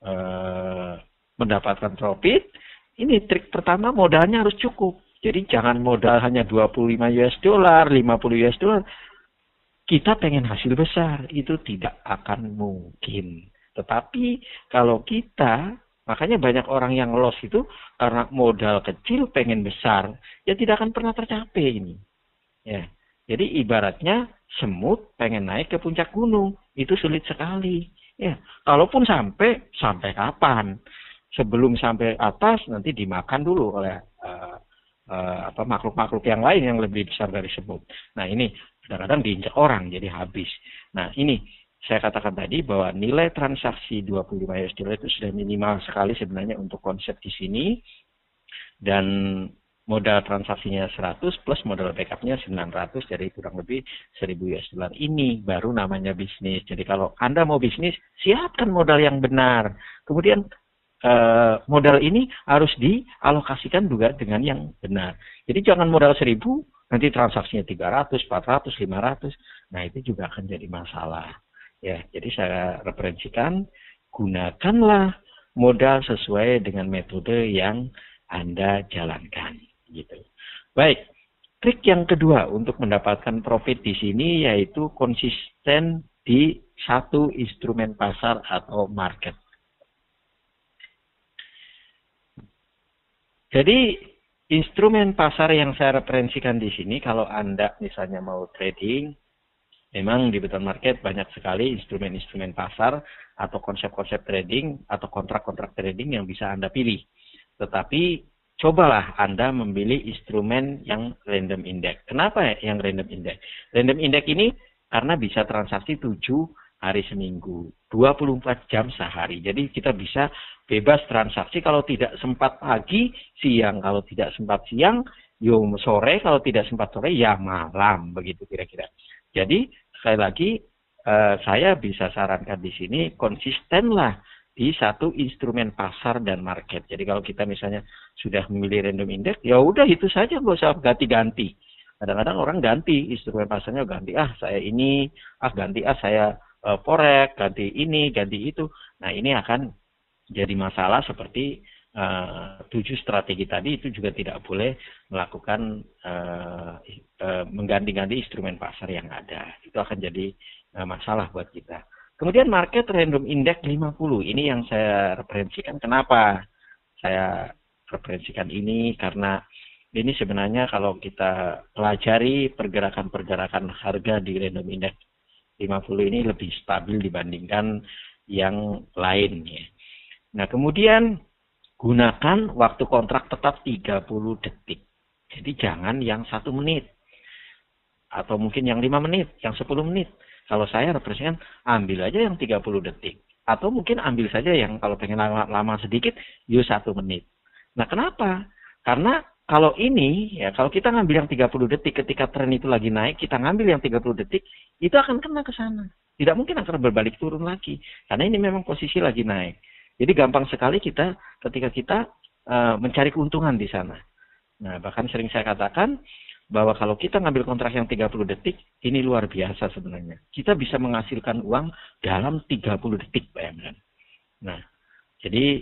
mendapatkan profit, ini trik pertama, modalnya harus cukup. Jadi jangan modal hanya 25 US dollar, 50 US dollar. Kita pengen hasil besar, itu tidak akan mungkin. Tetapi kalau kita, makanya banyak orang yang loss itu karena modal kecil pengen besar, ya tidak akan pernah tercapai ini. Ya. Jadi ibaratnya semut pengen naik ke puncak gunung, itu sulit sekali. Ya, kalaupun sampai kapan? Sebelum sampai atas nanti dimakan dulu oleh makhluk-makhluk yang lain yang lebih besar dari semut. Nah, ini kadang-kadang diinjak orang jadi habis. Nah, ini saya katakan tadi bahwa nilai transaksi 25 US dollar itu sudah minimal sekali sebenarnya untuk konsep di sini. Dan modal transaksinya 100 plus modal backupnya 900, jadi kurang lebih 1.000 US dollar. Ini baru namanya bisnis. Jadi kalau Anda mau bisnis, siapkan modal yang benar. Kemudian modal ini harus dialokasikan juga dengan yang benar. Jadi jangan modal 1.000, nanti transaksinya 300, 400, 500. Nah, itu juga akan jadi masalah. Ya, jadi saya referensikan, gunakanlah modal sesuai dengan metode yang Anda jalankan. Gitu. Baik, trik yang kedua untuk mendapatkan profit di sini yaitu konsisten di satu instrumen pasar atau market. Jadi instrumen pasar yang saya referensikan di sini, kalau Anda misalnya mau trading, memang di beton market banyak sekali instrumen-instrumen pasar atau konsep-konsep trading atau kontrak-kontrak trading yang bisa Anda pilih. Tetapi cobalah Anda memilih instrumen yang random index. Kenapa yang random index? Random index ini karena bisa transaksi 7 hari seminggu, 24 jam sehari. Jadi kita bisa bebas transaksi, kalau tidak sempat pagi, siang. Kalau tidak sempat siang, sore. Kalau tidak sempat sore, ya malam. Begitu kira-kira. Jadi sekali lagi saya bisa sarankan di sini, konsistenlah di satu instrumen pasar dan market. Jadi kalau kita misalnya sudah memilih random index, ya udah itu saja, nggak usah ganti-ganti. Kadang-kadang orang ganti instrumen pasarnya, ganti saya ini, ganti saya forex, ganti ini, ganti itu. Nah, ini akan jadi masalah seperti 7 strategi tadi, itu juga tidak boleh melakukan mengganti-ganti instrumen pasar yang ada. Itu akan jadi masalah buat kita. Kemudian market random index 50. Ini yang saya referensikan. Kenapa saya referensikan ini? Karena ini sebenarnya kalau kita pelajari pergerakan-pergerakan harga di random index 50 ini lebih stabil dibandingkan yang lainnya. Nah, kemudian gunakan waktu kontrak tetap 30 detik. Jadi jangan yang 1 menit. Atau mungkin yang 5 menit, yang 10 menit. Kalau saya representasikan, ambil aja yang 30 detik. Atau mungkin ambil saja yang kalau pengen lama sedikit, 1 menit. Nah, kenapa? Karena kalau ini, ya kalau kita ngambil yang 30 detik ketika tren itu lagi naik, kita ngambil yang 30 detik, itu akan kena ke sana. Tidak mungkin akan berbalik turun lagi. Karena ini memang posisi lagi naik. Jadi gampang sekali ketika kita mencari keuntungan di sana. Nah, bahkan sering saya katakan bahwa kalau kita ngambil kontrak yang 30 detik, ini luar biasa sebenarnya. Kita bisa menghasilkan uang dalam 30 detik, bayangkan. Nah, jadi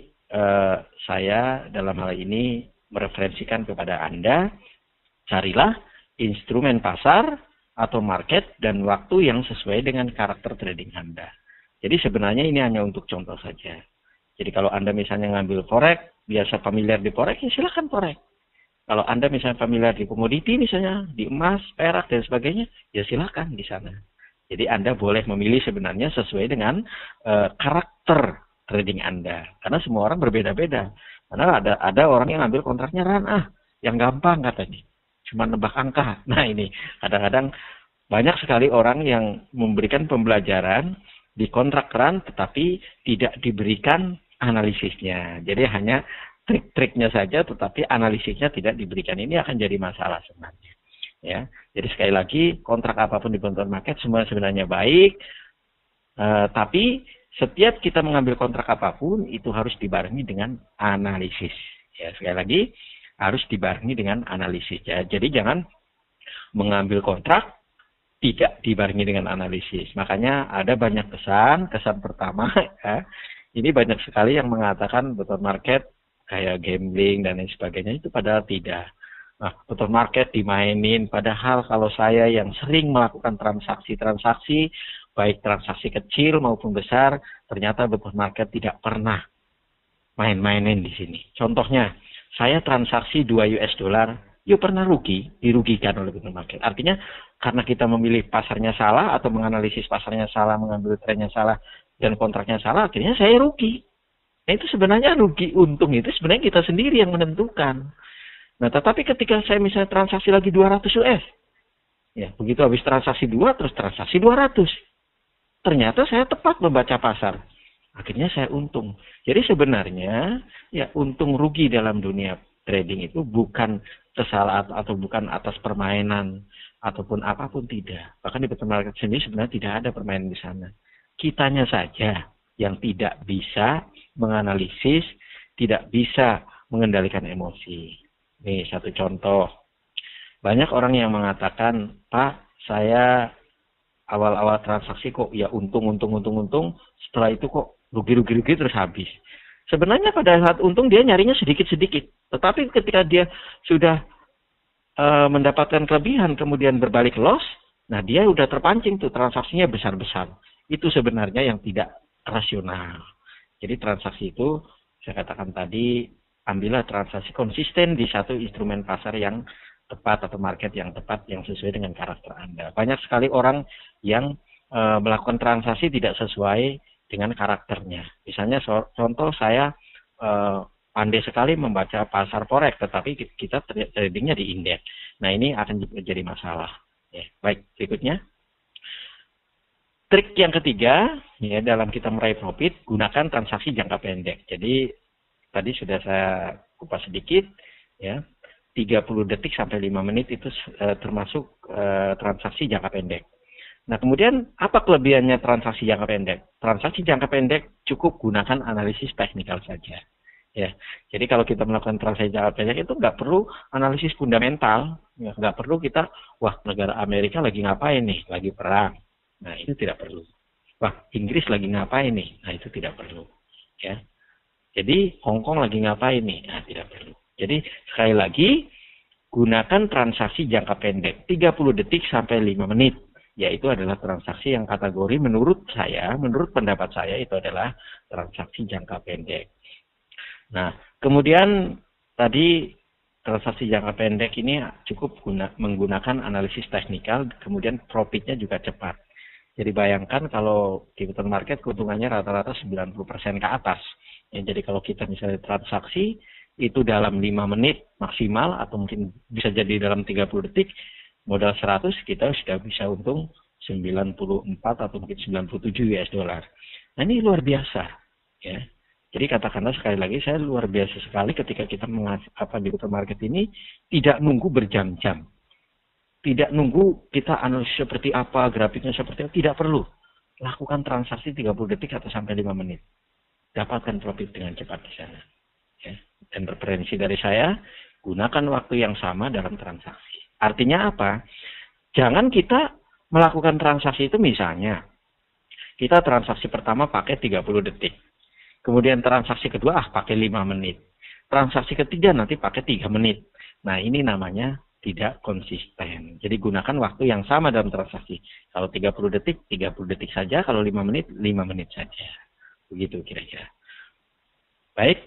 saya dalam hal ini mereferensikan kepada Anda, carilah instrumen pasar atau market dan waktu yang sesuai dengan karakter trading Anda. Jadi sebenarnya ini hanya untuk contoh saja. Jadi kalau Anda misalnya ngambil forex, biasa familiar di forex, ya silakan forex. Kalau Anda misalnya familiar di komoditi, misalnya di emas, perak, dan sebagainya, ya silakan di sana. Jadi Anda boleh memilih sebenarnya sesuai dengan karakter trading Anda. Karena semua orang berbeda-beda. Karena ada orang yang ambil kontraknya yang gampang katanya. Cuma nebak angka. Nah ini, kadang-kadang Banyak sekali orang yang memberikan pembelajaran di kontrak run tetapi tidak diberikan analisisnya. Jadi hanya trik-triknya saja tetapi analisisnya tidak diberikan. Ini akan jadi masalah sebenarnya. Ya. Jadi sekali lagi kontrak apapun di bond market semua sebenarnya baik, tapi setiap kita mengambil kontrak apapun itu harus dibarengi dengan analisis. Ya, sekali lagi harus dibarengi dengan analisis. Ya. Jadi jangan mengambil kontrak tidak dibarengi dengan analisis. Makanya ada banyak kesan pertama, ya, ini banyak sekali yang mengatakan beton market kayak gambling dan lain sebagainya, itu padahal tidak. Nah, beton market dimainin, padahal kalau saya yang sering melakukan transaksi-transaksi, baik transaksi kecil maupun besar, ternyata beton market tidak pernah main-mainin di sini. Contohnya, saya transaksi 2 US dollar, yuk pernah dirugikan oleh beton market. Artinya karena kita memilih pasarnya salah atau menganalisis pasarnya salah, mengambil trennya salah dan kontraknya salah, akhirnya saya rugi. Nah, itu sebenarnya rugi untung itu sebenarnya kita sendiri yang menentukan. Nah, tetapi ketika saya misalnya transaksi lagi 200 US, ya begitu habis transaksi 2 terus transaksi 200, ternyata saya tepat membaca pasar. Akhirnya saya untung. Jadi sebenarnya ya untung rugi dalam dunia trading itu bukan kesalahan atau bukan atas permainan ataupun apapun, tidak. Bahkan di beton market sendiri sebenarnya tidak ada permainan di sana. Kitanya saja yang tidak bisa menganalisis, tidak bisa mengendalikan emosi. Nih satu contoh. Banyak orang yang mengatakan, Pak, saya awal-awal transaksi kok ya untung, setelah itu kok rugi terus habis. Sebenarnya pada saat untung dia nyarinya sedikit-sedikit. Tetapi ketika dia sudah mendapatkan kelebihan kemudian berbalik loss, nah dia udah terpancing tuh transaksinya besar-besar. Itu sebenarnya yang tidak rasional. Jadi transaksi itu saya katakan tadi, ambillah transaksi konsisten di satu instrumen pasar yang tepat atau market yang tepat yang sesuai dengan karakter Anda. Banyak sekali orang yang melakukan transaksi tidak sesuai dengan karakternya. Misalnya contoh saya pandai sekali membaca pasar forex, tetapi kita tradingnya di indeks. Nah, ini akan menjadi masalah. Ya, baik, berikutnya. Trik yang ketiga, ya, dalam kita meraih profit, gunakan transaksi jangka pendek. Jadi, tadi sudah saya kupas sedikit, ya, 30 detik sampai 5 menit itu termasuk transaksi jangka pendek. Nah, kemudian apa kelebihannya transaksi jangka pendek? Transaksi jangka pendek cukup gunakan analisis teknikal saja. Ya, jadi kalau kita melakukan transaksi jangka pendek itu nggak perlu analisis fundamental, ya, nggak perlu kita, wah negara Amerika lagi ngapain nih, lagi perang. Nah, itu tidak perlu. Wah, Inggris lagi ngapain nih? Nah, itu tidak perlu. Ya, jadi Hong Kong lagi ngapain nih? Nah, tidak perlu. Jadi sekali lagi gunakan transaksi jangka pendek 30 detik sampai 5 menit. Yaitu adalah transaksi yang kategori menurut pendapat saya itu adalah transaksi jangka pendek. Nah, kemudian tadi transaksi jangka pendek ini cukup menggunakan analisis teknikal, kemudian profitnya juga cepat. Jadi bayangkan kalau di beton market keuntungannya rata-rata 90% ke atas. Ya, jadi kalau kita misalnya transaksi itu dalam 5 menit maksimal atau mungkin bisa jadi dalam 30 detik, modal 100 kita sudah bisa untung 94 atau mungkin 97 US dollar. Nah, ini luar biasa, ya. Jadi katakanlah sekali lagi, saya luar biasa sekali ketika kita di beton market ini tidak nunggu berjam-jam. Tidak nunggu kita analisis seperti apa, grafiknya seperti apa, tidak perlu. Lakukan transaksi 30 detik atau sampai 5 menit. Dapatkan profit dengan cepat di sana. Ya. Dan referensi dari saya, gunakan waktu yang sama dalam transaksi. Artinya apa? Jangan kita melakukan transaksi itu misalnya, kita transaksi pertama pakai 30 detik. Kemudian transaksi kedua pakai 5 menit. Transaksi ketiga nanti pakai 3 menit. Nah, ini namanya tidak konsisten. Jadi gunakan waktu yang sama dalam transaksi. Kalau 30 detik, 30 detik saja. Kalau 5 menit, 5 menit saja. Begitu kira-kira. Baik.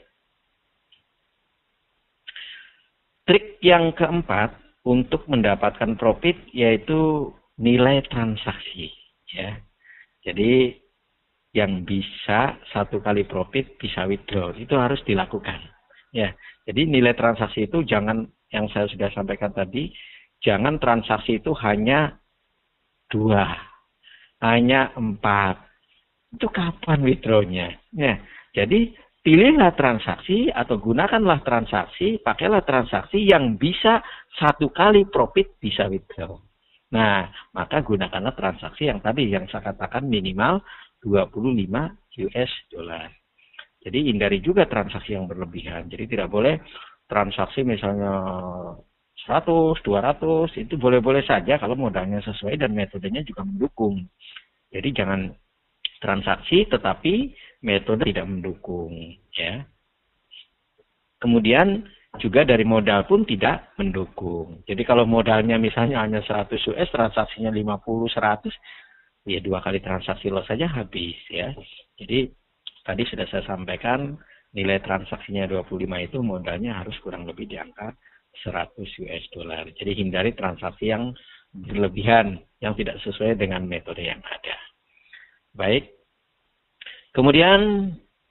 Trik yang keempat untuk mendapatkan profit yaitu nilai transaksi. Ya. Jadi yang bisa satu kali profit bisa withdraw itu harus dilakukan. Ya, jadi nilai transaksi itu jangan, yang saya sudah sampaikan tadi, jangan transaksi itu hanya 2, hanya 4. Itu kapan withdrawnya? Ya, jadi pilihlah transaksi atau gunakanlah transaksi, pakailah transaksi yang bisa 1 kali profit bisa withdraw. Nah, maka gunakanlah transaksi yang tadi yang saya katakan minimal 25 US dollar. Jadi hindari juga transaksi yang berlebihan. Jadi tidak boleh transaksi misalnya 100, 200, itu boleh-boleh saja kalau modalnya sesuai dan metodenya juga mendukung. Jadi jangan transaksi tetapi metode tidak mendukung, ya. Kemudian juga dari modal pun tidak mendukung. Jadi kalau modalnya misalnya hanya 100 US, transaksinya 50, 100, ya 2 kali transaksi loss saja habis, ya. Jadi tadi sudah saya sampaikan nilai transaksinya 25 itu modalnya harus kurang lebih di angka 100 US dollar. Jadi hindari transaksi yang berlebihan, yang tidak sesuai dengan metode yang ada. Baik. Kemudian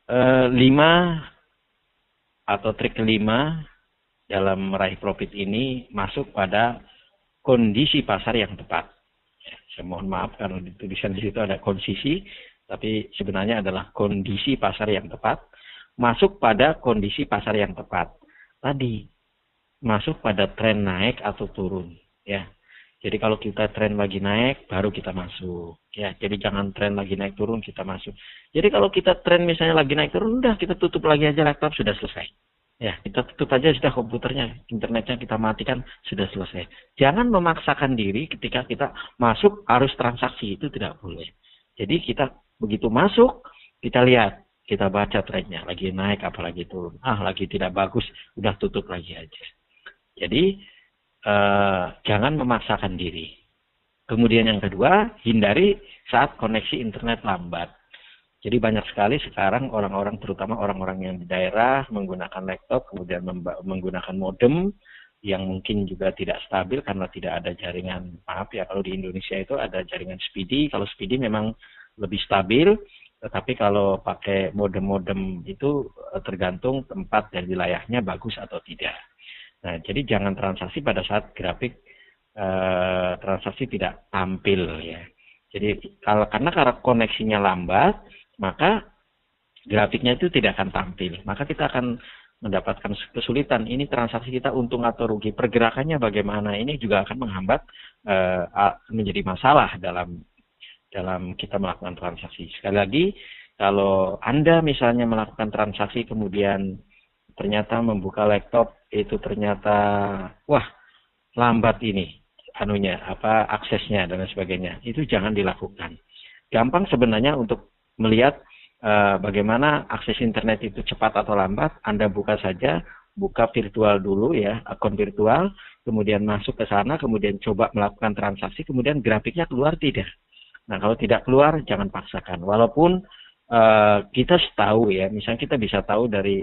5 atau trik kelima dalam meraih profit ini masuk pada kondisi pasar yang tepat. Saya mohon maaf karena tulisan di situ ada kondisi, tapi sebenarnya adalah kondisi pasar yang tepat. Masuk pada kondisi pasar yang tepat. Tadi masuk pada tren naik atau turun, ya. Jadi kalau kita tren lagi naik, baru kita masuk. Ya, jadi jangan tren lagi naik turun kita masuk. Jadi kalau kita tren misalnya lagi naik turun, udah kita tutup lagi aja laptop, sudah selesai. Ya, kita tutup aja sudah komputernya, internetnya kita matikan, sudah selesai. Jangan memaksakan diri ketika kita masuk harus transaksi, itu tidak boleh. Jadi kita begitu masuk, kita lihat, kita baca trennya, lagi naik apalagi turun. Lagi tidak bagus, udah tutup lagi aja. Jadi jangan memaksakan diri. Kemudian yang kedua, hindari saat koneksi internet lambat. Jadi banyak sekali sekarang orang-orang, terutama orang-orang yang di daerah, menggunakan laptop, kemudian menggunakan modem, yang mungkin juga tidak stabil karena tidak ada jaringan. Maaf ya, kalau di Indonesia itu ada jaringan speedy. Kalau speedy memang lebih stabil, tetapi kalau pakai modem-modem itu tergantung tempat dan wilayahnya bagus atau tidak. Nah, jadi jangan transaksi pada saat grafik transaksi tidak tampil, ya. Jadi karena koneksinya lambat, maka grafiknya itu tidak akan tampil. Maka kita akan mendapatkan kesulitan. Ini transaksi kita untung atau rugi, pergerakannya bagaimana? Ini juga akan menghambat, menjadi masalah dalam kita melakukan transaksi. Sekali lagi, kalau Anda misalnya melakukan transaksi kemudian ternyata membuka laptop itu ternyata lambat ini aksesnya dan sebagainya, itu jangan dilakukan. Gampang sebenarnya untuk melihat bagaimana akses internet itu cepat atau lambat. Anda buka virtual dulu, ya, akun virtual, kemudian masuk ke sana, kemudian coba melakukan transaksi, kemudian grafiknya keluar tidak. Nah, kalau tidak keluar jangan paksakan. Walaupun kita tahu, ya, misalnya kita bisa tahu dari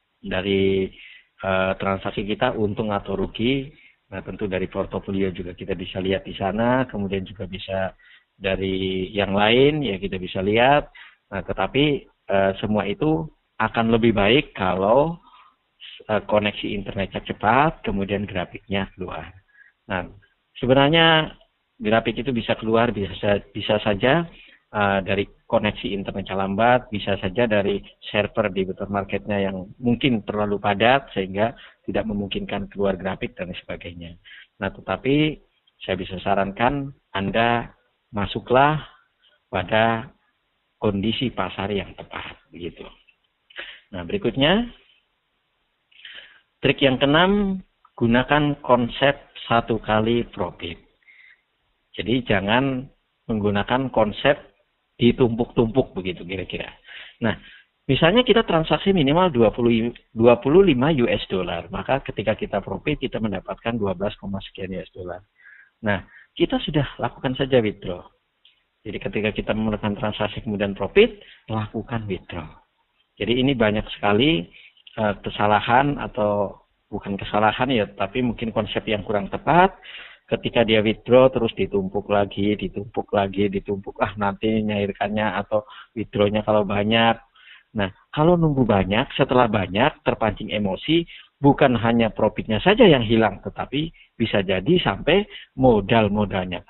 transaksi kita untung atau rugi. Nah, tentu dari portofolio juga kita bisa lihat di sana, kemudian juga bisa dari yang lain, ya, kita bisa lihat. Nah, tetapi semua itu akan lebih baik kalau koneksi internetnya cepat, kemudian grafiknya keluar. Nah, sebenarnya grafik itu bisa keluar bisa saja dari koneksi internetnya lambat, bisa saja dari server di betul marketnya yang mungkin terlalu padat sehingga tidak memungkinkan keluar grafik dan sebagainya. Nah, tetapi saya bisa sarankan Anda masuklah pada kondisi pasar yang tepat, begitu. Nah, berikutnya trik yang keenam, gunakan konsep 1 kali profit. Jadi jangan menggunakan konsep ditumpuk-tumpuk begitu kira-kira. Nah, misalnya kita transaksi minimal 25 US dollar, maka ketika kita profit kita mendapatkan 12, sekian US dollar. Nah, kita sudah lakukan saja withdraw. Jadi ketika kita melakukan transaksi kemudian profit, lakukan withdraw. Jadi ini banyak sekali kesalahan, atau bukan kesalahan ya, tapi mungkin konsep yang kurang tepat. Ketika dia withdraw terus ditumpuk lagi, nanti nyairkannya atau withdrawnya kalau banyak. Nah, kalau nunggu banyak, setelah banyak terpancing emosi, bukan hanya profitnya saja yang hilang, tetapi bisa jadi sampai modal-modalnya pun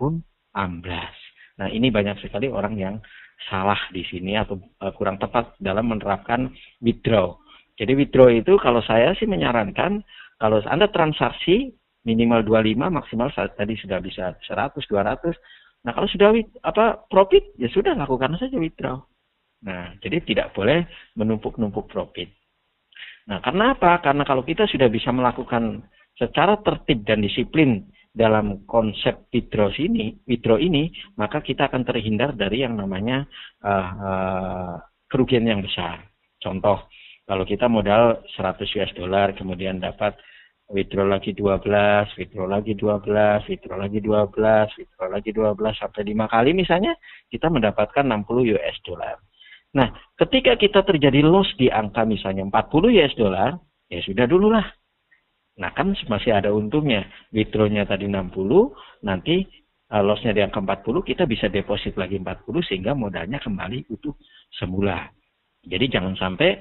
amblas. Nah, ini banyak sekali orang yang salah di sini atau kurang tepat dalam menerapkan withdraw. Jadi withdraw itu kalau saya sih menyarankan kalau Anda transaksi minimal 25, maksimal saat tadi sudah bisa 100, 200. Nah, kalau sudah profit ya sudah lakukan saja withdraw. Nah, jadi tidak boleh menumpuk-numpuk profit. Nah, karena apa? Karena kalau kita sudah bisa melakukan secara tertib dan disiplin dalam konsep withdraw ini, maka kita akan terhindar dari yang namanya kerugian yang besar. Contoh, kalau kita modal 100 US dollar, kemudian dapat withdraw lagi 12, withdraw lagi 12, withdraw lagi 12, withdraw lagi 12 sampai 5 kali misalnya, kita mendapatkan 60 US dollar. Nah, ketika kita terjadi loss di angka misalnya 40 US dollar, ya sudah dulu lah. Nah, kan masih ada untungnya. Withdrawnya tadi 60, nanti lossnya di angka 40, kita bisa deposit lagi 40 sehingga modalnya kembali utuh semula. Jadi jangan sampai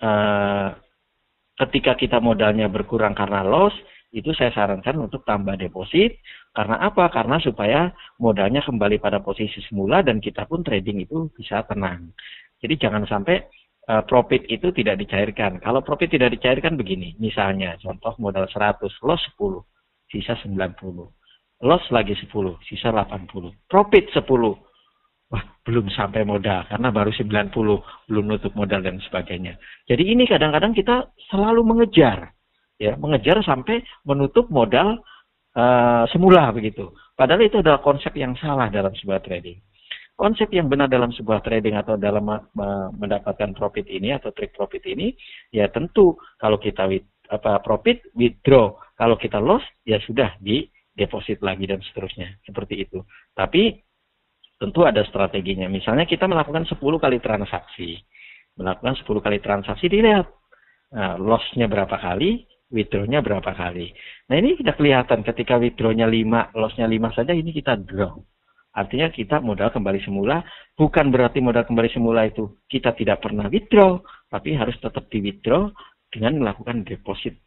ketika kita modalnya berkurang karena loss, itu saya sarankan untuk tambah deposit. Karena apa? Karena supaya modalnya kembali pada posisi semula dan kita pun trading itu bisa tenang. Jadi jangan sampai profit itu tidak dicairkan. Kalau profit tidak dicairkan begini, misalnya contoh modal 100, loss 10, sisa 90. Loss lagi 10, sisa 80. Profit 10. Wah, belum sampai modal karena baru 90, belum nutup modal dan sebagainya. Jadi ini kadang-kadang kita selalu mengejar, ya, mengejar sampai menutup modal semula begitu. Padahal itu adalah konsep yang salah dalam sebuah trading. Konsep yang benar dalam sebuah trading atau dalam mendapatkan profit ini atau trik profit ini, ya tentu kalau kita profit, withdraw. Kalau kita loss, ya sudah di deposit lagi dan seterusnya. Seperti itu. Tapi tentu ada strateginya. Misalnya kita melakukan 10 kali transaksi. Melakukan 10 kali transaksi, dilihat loss-nya berapa kali, withdraw-nya berapa kali. Nah, ini tidak kelihatan ketika withdraw-nya 5, loss-nya 5 saja, ini kita draw. Artinya kita modal kembali semula, bukan berarti modal kembali semula itu kita tidak pernah withdraw, tapi harus tetap di withdraw dengan melakukan deposit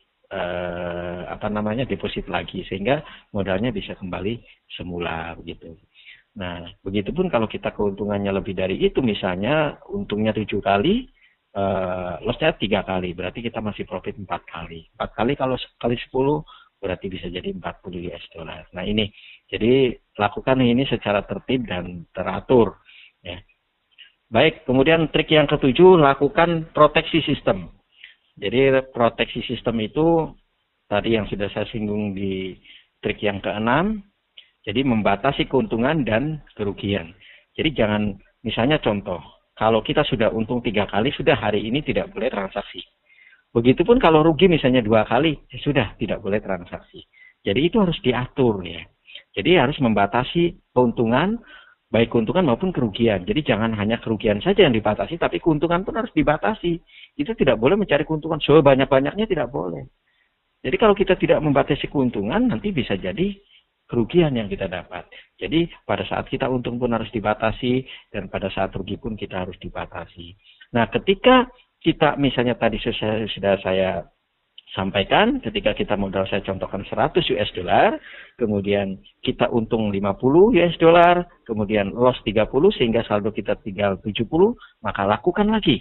deposit lagi sehingga modalnya bisa kembali semula begitu. Nah, begitupun kalau kita keuntungannya lebih dari itu, misalnya untungnya 7 kali, lossnya 3 kali, berarti kita masih profit 4 kali. 4 kali kalau kali 10 berarti bisa jadi 40 US dollar. Nah, ini jadi lakukan ini secara tertib dan teratur, ya. Baik, kemudian trik yang ketujuh, lakukan proteksi sistem. Jadi proteksi sistem itu tadi yang sudah saya singgung di trik yang keenam. Jadi membatasi keuntungan dan kerugian. Jadi jangan, misalnya contoh, kalau kita sudah untung 3 kali, sudah hari ini tidak boleh transaksi. Begitupun kalau rugi misalnya 2 kali, ya sudah tidak boleh transaksi. Jadi itu harus diatur ya. Jadi harus membatasi keuntungan, baik keuntungan maupun kerugian. Jadi jangan hanya kerugian saja yang dibatasi, tapi keuntungan pun harus dibatasi. Itu tidak boleh mencari keuntungan sebanyak-banyaknya, tidak boleh. Jadi kalau kita tidak membatasi keuntungan, nanti bisa jadi kerugian yang kita dapat. Jadi pada saat kita untung pun harus dibatasi, dan pada saat rugi pun kita harus dibatasi. Nah, ketika kita misalnya tadi sudah saya sampaikan, ketika kita modal saya contohkan 100 US dollar, kemudian kita untung 50 US dollar, kemudian loss 30 sehingga saldo kita tinggal 70, maka lakukan lagi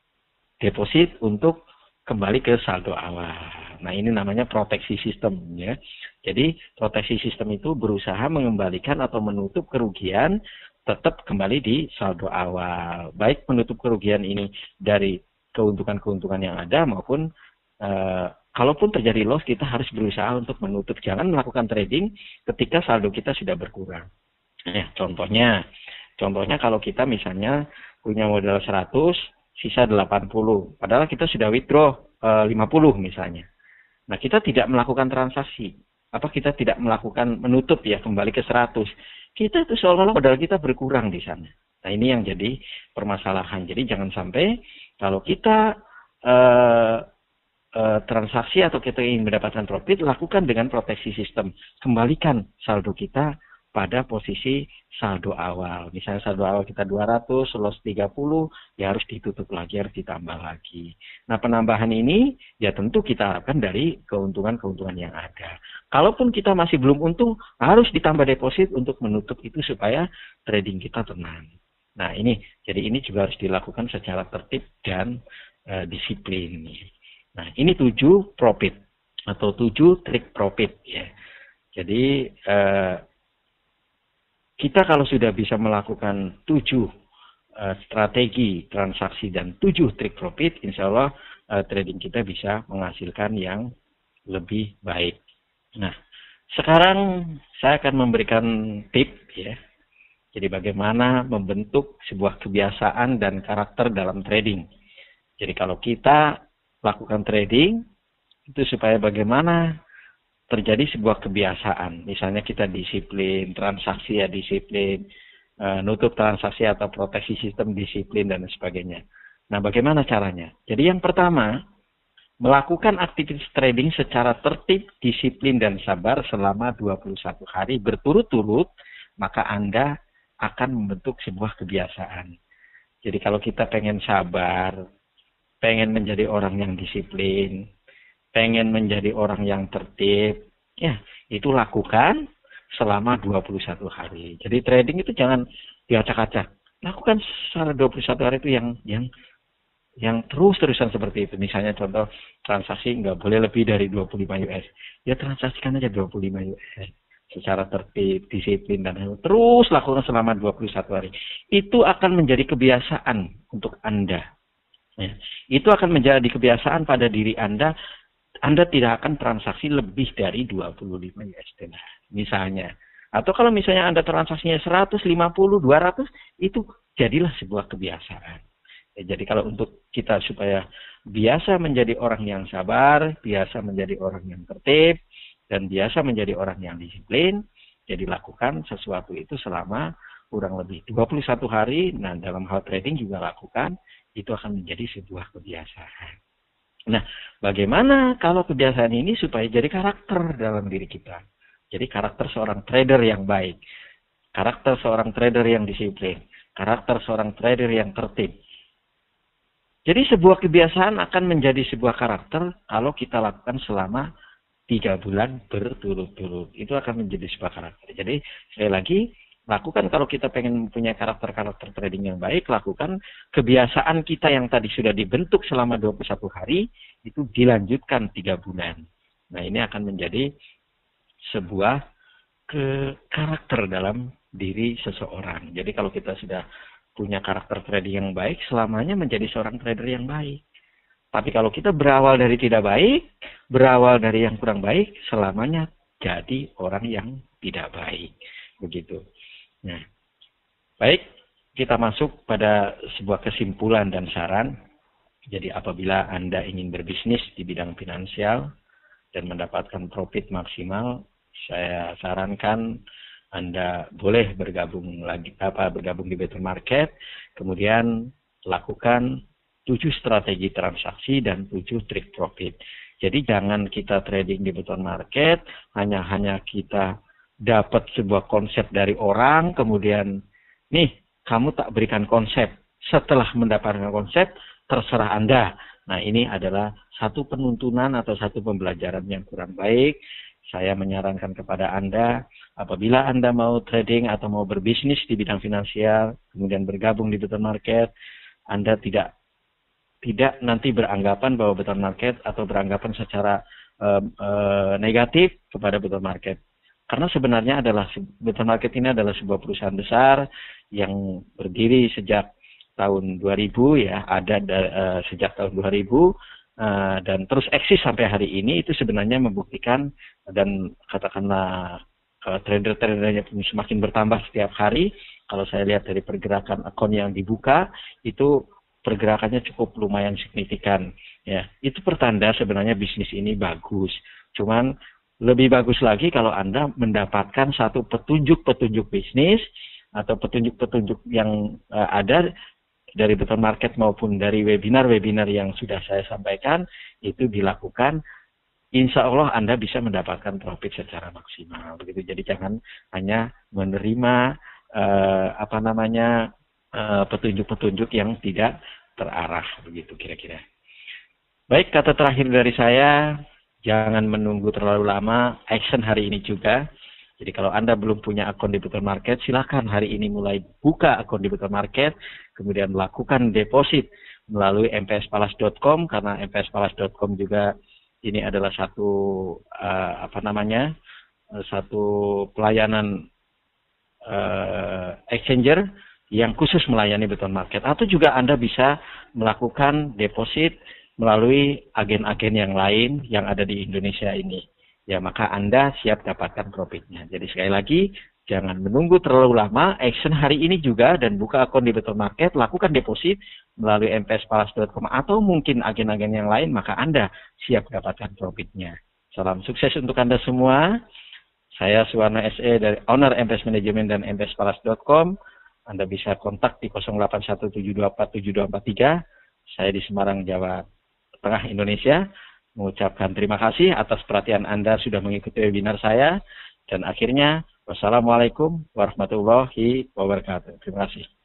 deposit untuk kembali ke saldo awal. Nah, ini namanya proteksi sistem ya. Jadi proteksi sistem itu berusaha mengembalikan atau menutup kerugian tetap kembali di saldo awal. Baik menutup kerugian ini dari keuntungan-keuntungan yang ada maupun kalaupun terjadi loss, kita harus berusaha untuk menutup. Jangan melakukan trading ketika saldo kita sudah berkurang. Contohnya kalau kita misalnya punya modal 100, sisa 80, padahal kita sudah withdraw 50 misalnya. Nah, kita tidak melakukan transaksi. Kita tidak melakukan menutup ya kembali ke 100. Kita itu seolah-olah modal kita berkurang di sana. Nah, ini yang jadi permasalahan. Jadi jangan sampai kalau kita transaksi atau kita ingin mendapatkan profit, lakukan dengan proteksi sistem. Kembalikan saldo kita pada posisi saldo awal. Misalnya saldo awal kita 200, loss 30, ya harus ditutup lagi, harus ditambah lagi. Nah, penambahan ini ya tentu kita harapkan dari keuntungan-keuntungan yang ada. Kalaupun kita masih belum untung, harus ditambah deposit untuk menutup itu supaya trading kita tenang. Nah, jadi ini juga harus dilakukan secara tertib dan disiplin. Nah, ini 7 profit atau 7 trik profit ya. Jadi kita kalau sudah bisa melakukan 7 strategi transaksi dan 7 trik profit, insya Allah trading kita bisa menghasilkan yang lebih baik. Nah, sekarang saya akan memberikan tip ya. Jadi bagaimana membentuk sebuah kebiasaan dan karakter dalam trading. Jadi kalau kita lakukan trading, itu supaya bagaimana terjadi sebuah kebiasaan. Misalnya kita disiplin, transaksi ya disiplin, nutup transaksi atau proteksi sistem disiplin dan sebagainya. Nah, bagaimana caranya? Jadi yang pertama, melakukan aktivitas trading secara tertib, disiplin, dan sabar selama 21 hari berturut-turut, maka Anda akan membentuk sebuah kebiasaan. Jadi kalau kita pengen sabar, pengen menjadi orang yang disiplin, pengen menjadi orang yang tertib, ya itu lakukan selama 21 hari. Jadi trading itu jangan diacak-acak. Lakukan selama 21 hari itu yang terus-terusan seperti itu. Misalnya contoh transaksi nggak boleh lebih dari 25 US. Ya transaksikan aja 25 US. Secara tertib, disiplin, dan terus lakukan selama 21 hari. Itu akan menjadi kebiasaan untuk Anda. Ya. Itu akan menjadi kebiasaan pada diri Anda. Anda tidak akan transaksi lebih dari 25 US dollar. Misalnya. Atau kalau misalnya Anda transaksinya 150, 200, itu jadilah sebuah kebiasaan. Ya, jadi kalau untuk kita supaya biasa menjadi orang yang sabar, biasa menjadi orang yang tertib, dan biasa menjadi orang yang disiplin, jadi lakukan sesuatu itu selama kurang lebih 21 hari. Nah, dalam hal trading juga lakukan, itu akan menjadi sebuah kebiasaan. Nah, bagaimana kalau kebiasaan ini supaya jadi karakter dalam diri kita? Jadi karakter seorang trader yang baik, karakter seorang trader yang disiplin, karakter seorang trader yang tertib. Jadi sebuah kebiasaan akan menjadi sebuah karakter kalau kita lakukan selama 3 bulan berturut-turut. Itu akan menjadi sebuah karakter. Jadi sekali lagi, lakukan kalau kita pengen punya karakter-karakter trading yang baik, lakukan kebiasaan kita yang tadi sudah dibentuk selama 21 hari, itu dilanjutkan 3 bulan. Nah, ini akan menjadi sebuah karakter dalam diri seseorang. Jadi kalau kita sudah punya karakter trading yang baik, selamanya menjadi seorang trader yang baik. Tapi kalau kita berawal dari tidak baik, berawal dari yang kurang baik, selamanya jadi orang yang tidak baik. Begitu. Nah, baik, kita masuk pada sebuah kesimpulan dan saran. Jadi apabila Anda ingin berbisnis di bidang finansial dan mendapatkan profit maksimal, saya sarankan Anda boleh bergabung di Better Market, kemudian lakukan 7 strategi transaksi dan 7 trik profit. Jadi jangan kita trading di Better Market hanya kita dapat sebuah konsep dari orang, kemudian nih kamu tak berikan konsep. Setelah mendapatkan konsep, terserah Anda. Nah, ini adalah satu penuntunan atau satu pembelajaran yang kurang baik. Saya menyarankan kepada Anda, apabila Anda mau trading atau mau berbisnis di bidang finansial, kemudian bergabung di Better Market, Anda tidak nanti beranggapan bahwa Better Market atau beranggapan secara negatif kepada Better Market. Karena sebenarnya Better Market ini adalah sebuah perusahaan besar yang berdiri sejak tahun 2000 ya, ada sejak tahun 2000 dan terus eksis sampai hari ini. Itu sebenarnya membuktikan dan katakanlah trader-tradernya semakin bertambah setiap hari. Kalau saya lihat dari pergerakan akun yang dibuka, itu pergerakannya cukup lumayan signifikan. Ya, itu pertanda sebenarnya bisnis ini bagus. Cuman lebih bagus lagi kalau Anda mendapatkan satu petunjuk-petunjuk bisnis atau petunjuk-petunjuk yang ada dari Better Market maupun dari webinar-webinar yang sudah saya sampaikan, itu dilakukan insya Allah Anda bisa mendapatkan profit secara maksimal. Begitu. Jadi jangan hanya menerima petunjuk-petunjuk yang tidak terarah, begitu kira-kira. Baik, kata terakhir dari saya, jangan menunggu terlalu lama, action hari ini juga. Jadi kalau Anda belum punya akun di Betul Market, silakan hari ini mulai buka akun di Betul Market, kemudian lakukan deposit melalui mpspalas.com, karena mpspalas.com juga ini adalah satu satu pelayanan exchanger yang khusus melayani Betul Market. Atau juga Anda bisa melakukan deposit melalui agen-agen yang lain yang ada di Indonesia ini. Ya, maka Anda siap dapatkan profitnya. Jadi sekali lagi, jangan menunggu terlalu lama, action hari ini juga dan buka akun di Betul Market, lakukan deposit melalui mpspalas.com atau mungkin agen-agen yang lain, maka Anda siap dapatkan profitnya. Salam sukses untuk Anda semua. Saya Suwarno SE dari owner MPS Management dan mpspalas.com. Anda bisa kontak di 0817247243. Saya di Semarang, Jawa Tengah, Indonesia. Mengucapkan terima kasih atas perhatian Anda sudah mengikuti webinar saya. Dan akhirnya, wassalamualaikum warahmatullahi wabarakatuh. Terima kasih.